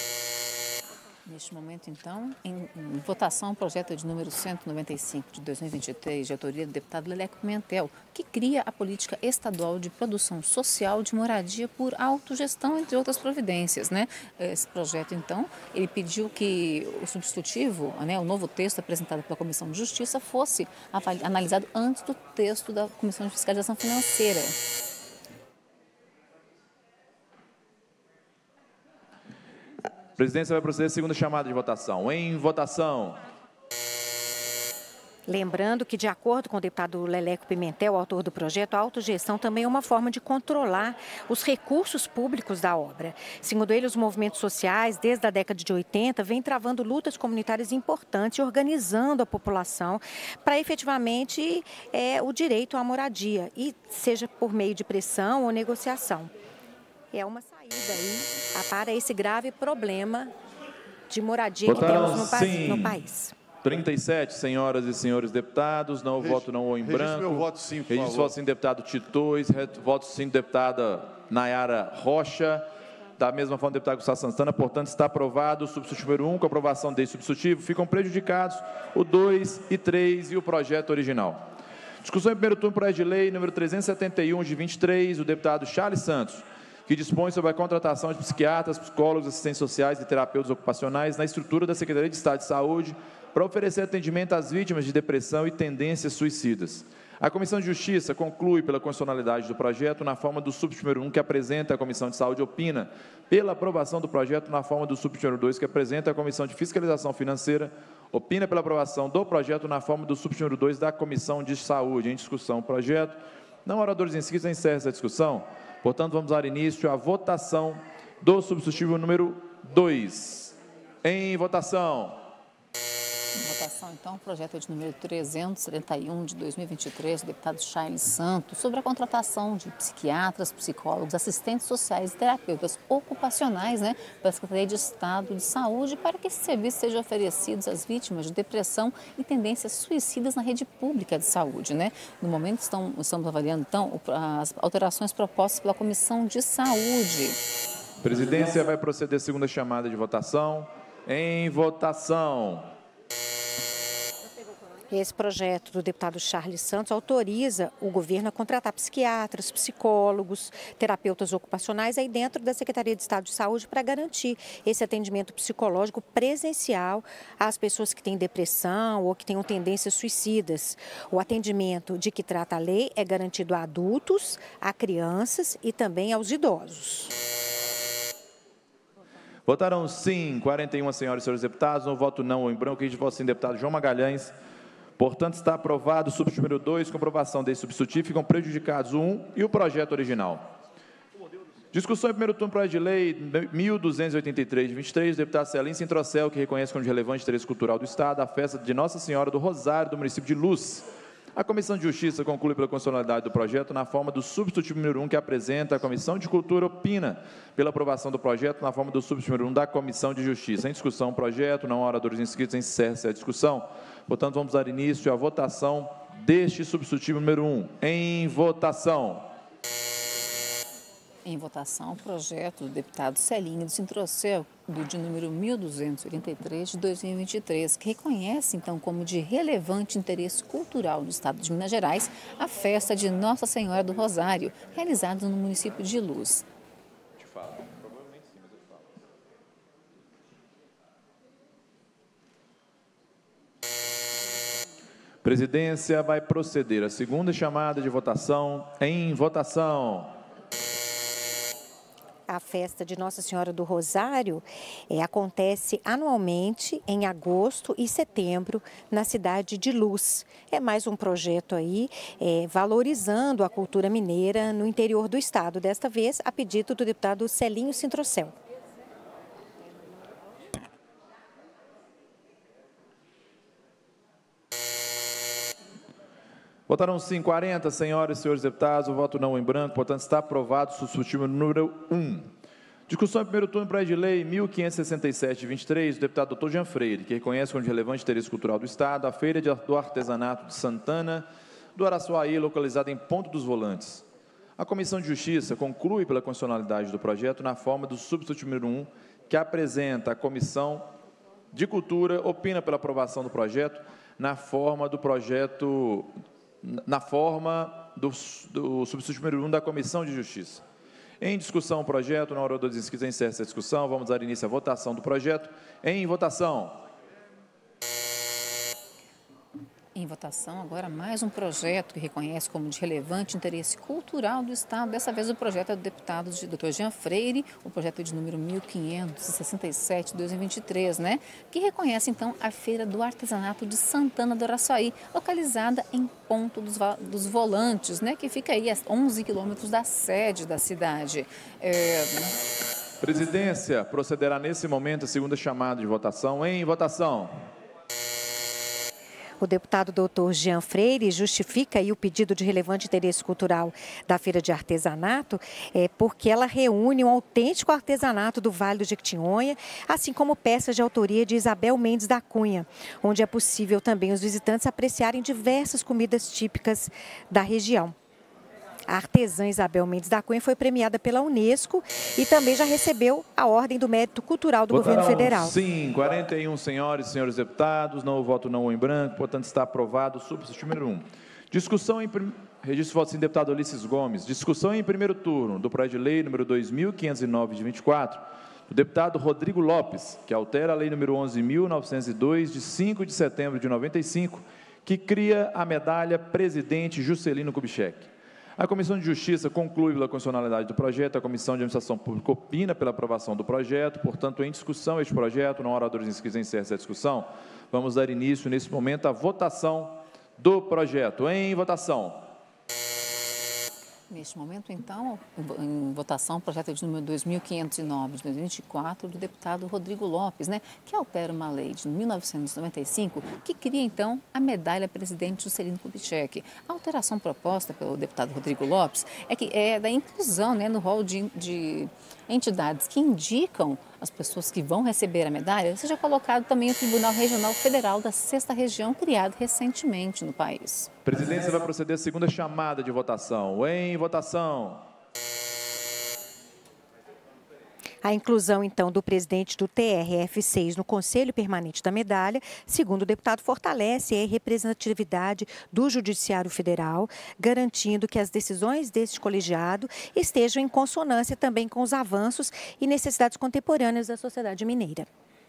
Neste momento, então, em, em votação, o projeto de número cento e noventa e cinco de dois mil e vinte e três, de autoria do deputado Leleco Pimentel, que cria a política estadual de produção social de moradia por autogestão, entre outras providências, né? Esse projeto, então, ele pediu que o substitutivo, né, o novo texto apresentado pela Comissão de Justiça, fosse analisado antes do texto da Comissão de Fiscalização Financeira. A presidência vai proceder à segunda chamada de votação. Em votação. Lembrando que, de acordo com o deputado Leleco Pimentel, autor do projeto, a autogestão também é uma forma de controlar os recursos públicos da obra. Segundo ele, os movimentos sociais, desde a década de oitenta, vêm travando lutas comunitárias importantes e organizando a população para efetivamente é, o direito à moradia, e seja por meio de pressão ou negociação. É uma saída aí para esse grave problema de moradia Votaram que temos no, sim. no país. trinta e sete, senhoras e senhores deputados, não Registro, voto não ou em registro branco. meu voto sim, por Registro favor. voto sim, deputado Titões, voto sim, deputada Nayara Rocha. Da mesma forma, deputado Gustavo Santana, portanto, está aprovado o substitutivo número um, com a aprovação desse substitutivo, ficam prejudicados o dois e três e o projeto original. Discussão em primeiro turno, projeto de lei número trezentos e setenta e um, de vinte e três, o deputado Charles Santos, que dispõe sobre a contratação de psiquiatras, psicólogos, assistentes sociais e terapeutas ocupacionais na estrutura da Secretaria de Estado de Saúde para oferecer atendimento às vítimas de depressão e tendências suicidas. A Comissão de Justiça conclui pela constitucionalidade do projeto na forma do substitutivo número um, que apresenta a Comissão de Saúde, opina pela aprovação do projeto na forma do substitutivo número dois, que apresenta a Comissão de Fiscalização Financeira, opina pela aprovação do projeto na forma do substitutivo número dois da Comissão de Saúde. Em discussão, o projeto. Não oradores inscritos, encerra essa discussão. Portanto, vamos dar início à votação do substitutivo número dois. Em votação. Em votação, então, o projeto de número trezentos e setenta e um de dois mil e vinte e três, do deputado Charles Santos, sobre a contratação de psiquiatras, psicólogos, assistentes sociais e terapeutas ocupacionais, né, pela Secretaria de Estado de Saúde, para que esses serviços sejam oferecidos às vítimas de depressão e tendências suicidas na rede pública de saúde, né? No momento, estão, estamos avaliando, então, as alterações propostas pela Comissão de Saúde. A presidência vai proceder à segunda chamada de votação. Em votação. Esse projeto do deputado Charles Santos autoriza o governo a contratar psiquiatras, psicólogos, terapeutas ocupacionais aí dentro da Secretaria de Estado de Saúde para garantir esse atendimento psicológico presencial às pessoas que têm depressão ou que tenham tendências suicidas. O atendimento de que trata a lei é garantido a adultos, a crianças e também aos idosos. Votaram sim, quarenta e um senhoras e senhores deputados, no voto não ou em branco, de voto sim, deputado João Magalhães. Portanto, está aprovado o substituto número dois, com aprovação desse substitutivo, ficam prejudicados o um e o projeto original. Discussão em primeiro turno, projeto de lei mil duzentos e oitenta e três, de vinte e três, do deputado Celim Sintrocel, que reconhece como de relevante interesse cultural do Estado a festa de Nossa Senhora do Rosário, do município de Luz. A Comissão de Justiça conclui pela constitucionalidade do projeto na forma do substitutivo número um, que apresenta a Comissão de Cultura, opina pela aprovação do projeto na forma do substitutivo número um da Comissão de Justiça. Em discussão, o projeto, não há oradores inscritos, encerra-se a discussão. Portanto, vamos dar início à votação deste substitutivo número um. Em votação. Em votação, o projeto do deputado Celinho Sintrocel, do de número mil duzentos e oitenta e três, de dois mil e vinte e três, que reconhece, então, como de relevante interesse cultural do Estado de Minas Gerais a festa de Nossa Senhora do Rosário, realizada no município de Luz. Presidência vai proceder à segunda chamada de votação. Em votação. A festa de Nossa Senhora do Rosário é, acontece anualmente em agosto e setembro na cidade de Luz. É mais um projeto aí é, valorizando a cultura mineira no interior do estado, desta vez a pedido do deputado Celinho Sintrocel. Votaram sim quarenta, senhoras e senhores deputados, o voto não em branco, portanto está aprovado o substitutivo número um. Discussão em primeiro turno, projeto de lei mil quinhentos e sessenta e sete, de vinte e três, do deputado doutor Jean Freire, que reconhece como de relevante interesse cultural do Estado a Feira do Artesanato de Santana do Araçuaí, localizada em Ponto dos Volantes. A Comissão de Justiça conclui pela constitucionalidade do projeto na forma do substitutivo número um, que apresenta a Comissão de Cultura, opina pela aprovação do projeto na forma do projeto... na forma do, do substitutivo número um da Comissão de Justiça. Em discussão o projeto, na hora dos inscritos, encerra essa discussão. Vamos dar início à votação do projeto. Em votação. Em votação, agora mais um projeto que reconhece como de relevante interesse cultural do Estado. Dessa vez o projeto é do deputado doutor Jean Freire, o projeto é de número mil quinhentos e sessenta e sete, de dois mil e vinte e três, né? Que reconhece, então, a Feira do Artesanato de Santana do Araçuaí, localizada em Ponto dos, dos Volantes, né? Que fica aí a onze quilômetros da sede da cidade. É... Presidência procederá nesse momento a segunda chamada de votação. Em votação. O deputado doutor Jean Freire justifica aí o pedido de relevante interesse cultural da Feira de Artesanato, é, porque ela reúne um autêntico artesanato do Vale do Jequitinhonha, assim como peças de autoria de Isabel Mendes da Cunha, onde é possível também os visitantes apreciarem diversas comidas típicas da região. A artesã Isabel Mendes da Cunha foi premiada pela Unesco e também já recebeu a Ordem do Mérito Cultural do Votaram Governo Federal. Sim, quarenta e um senhoras e senhores deputados, não voto não em branco, portanto está aprovado o substitutivo número um. Discussão em prim... Registro voto sim, deputado Ulisses Gomes. Discussão em primeiro turno do projeto de lei número dois mil quinhentos e nove, de vinte e quatro, do deputado Rodrigo Lopes, que altera a lei número onze mil novecentos e dois, de cinco de setembro de noventa e cinco, que cria a medalha Presidente Juscelino Kubitschek. A Comissão de Justiça conclui pela constitucionalidade do projeto, a Comissão de Administração Pública opina pela aprovação do projeto, portanto, em discussão este projeto, não há oradores inscritos, encerra essa discussão. Vamos dar início, nesse momento, à votação do projeto. Em votação. Neste momento, então, em votação, o projeto de número dois mil quinhentos e nove, de dois mil e vinte e quatro, do deputado Rodrigo Lopes, né, que altera uma lei de mil novecentos e noventa e cinco, que cria, então, a medalha Presidente Juscelino Kubitschek. A alteração proposta pelo deputado Rodrigo Lopes é, que é da inclusão, né, no rol de, de entidades que indicam as pessoas que vão receber a medalha, seja colocado também o Tribunal Regional Federal da Sexta Região, criado recentemente no país. Presidência vai proceder à segunda chamada de votação. Em votação. A inclusão, então, do presidente do T R F seis no Conselho Permanente da Medalha, segundo o deputado, fortalece a representatividade do Judiciário Federal, garantindo que as decisões deste colegiado estejam em consonância também com os avanços e necessidades contemporâneas da sociedade mineira.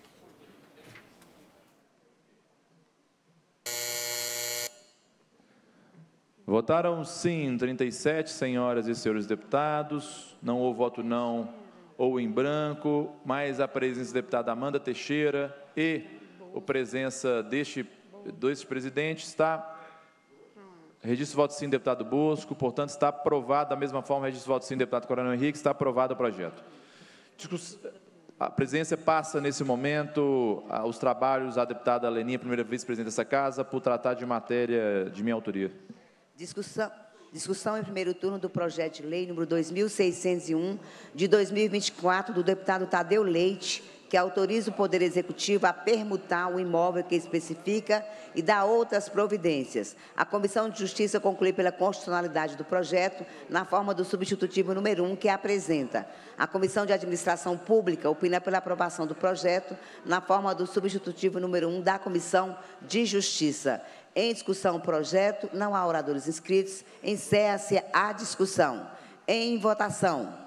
Votaram sim trinta e sete senhoras e senhores deputados, não houve voto não ou em branco, mas a presença da deputada Amanda Teixeira e a presença deste, deste presidente está... Registro voto sim, deputado Bosco, portanto, está aprovado da mesma forma, registro voto sim, deputado Coronel Henrique, está aprovado o projeto. A presidência passa, nesse momento, os trabalhos à deputada Leninha, primeira vice-presidente dessa casa, por tratar de matéria de minha autoria. Discussão, discussão em primeiro turno do projeto de lei número dois mil seiscentos e um, de dois mil e vinte e quatro, do deputado Tadeu Leite, que autoriza o Poder Executivo a permutar o imóvel que especifica e dá outras providências. A Comissão de Justiça conclui pela constitucionalidade do projeto na forma do substitutivo número um, que apresenta. A Comissão de Administração Pública opina pela aprovação do projeto na forma do substitutivo número um da Comissão de Justiça. Em discussão o projeto, não há oradores inscritos, encerra-se a discussão. Em votação.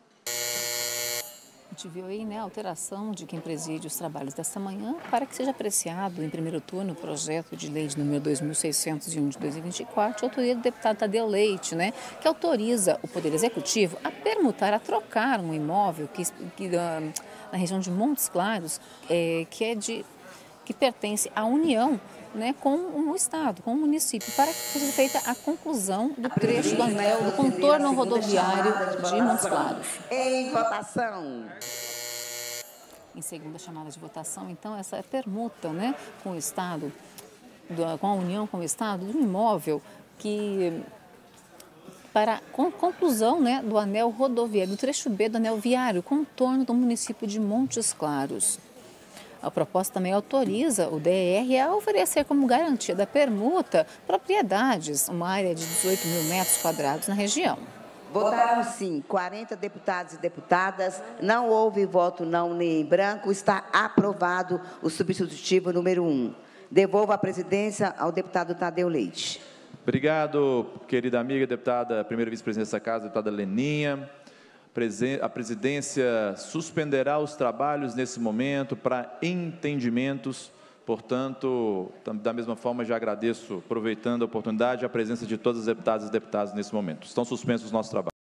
A gente viu aí, né, a alteração de quem preside os trabalhos desta manhã para que seja apreciado em primeiro turno o projeto de lei de número dois mil seiscentos e um de dois mil e vinte e quatro, de autoria do deputado Tadeu Leite, né, que autoriza o Poder Executivo a permutar, a trocar um imóvel que, que na, na região de Montes Claros, é, que é de que pertence à União, né, com o Estado, com o município, para que seja feita a conclusão do trecho do anel do contorno rodoviário de Montes Claros. Em votação. Em segunda chamada de votação, então, essa permuta, né, com o Estado, do, com a União com o Estado, de um imóvel que, para a conclusão, né, do anel rodoviário, do trecho B do anel viário, contorno do município de Montes Claros. A proposta também autoriza o D R a oferecer como garantia da permuta propriedades, uma área de dezoito mil metros quadrados na região. Votaram sim quarenta deputados e deputadas, não houve voto não nem em branco, está aprovado o substitutivo número um. Devolvo a presidência ao deputado Tadeu Leite. Obrigado, querida amiga deputada, primeira vice-presidente dessa casa, deputada Leninha. A presidência suspenderá os trabalhos nesse momento para entendimentos. Portanto, da mesma forma, já agradeço, aproveitando a oportunidade, a presença de todas as deputadas e deputados nesse momento. Estão suspensos os nossos trabalhos.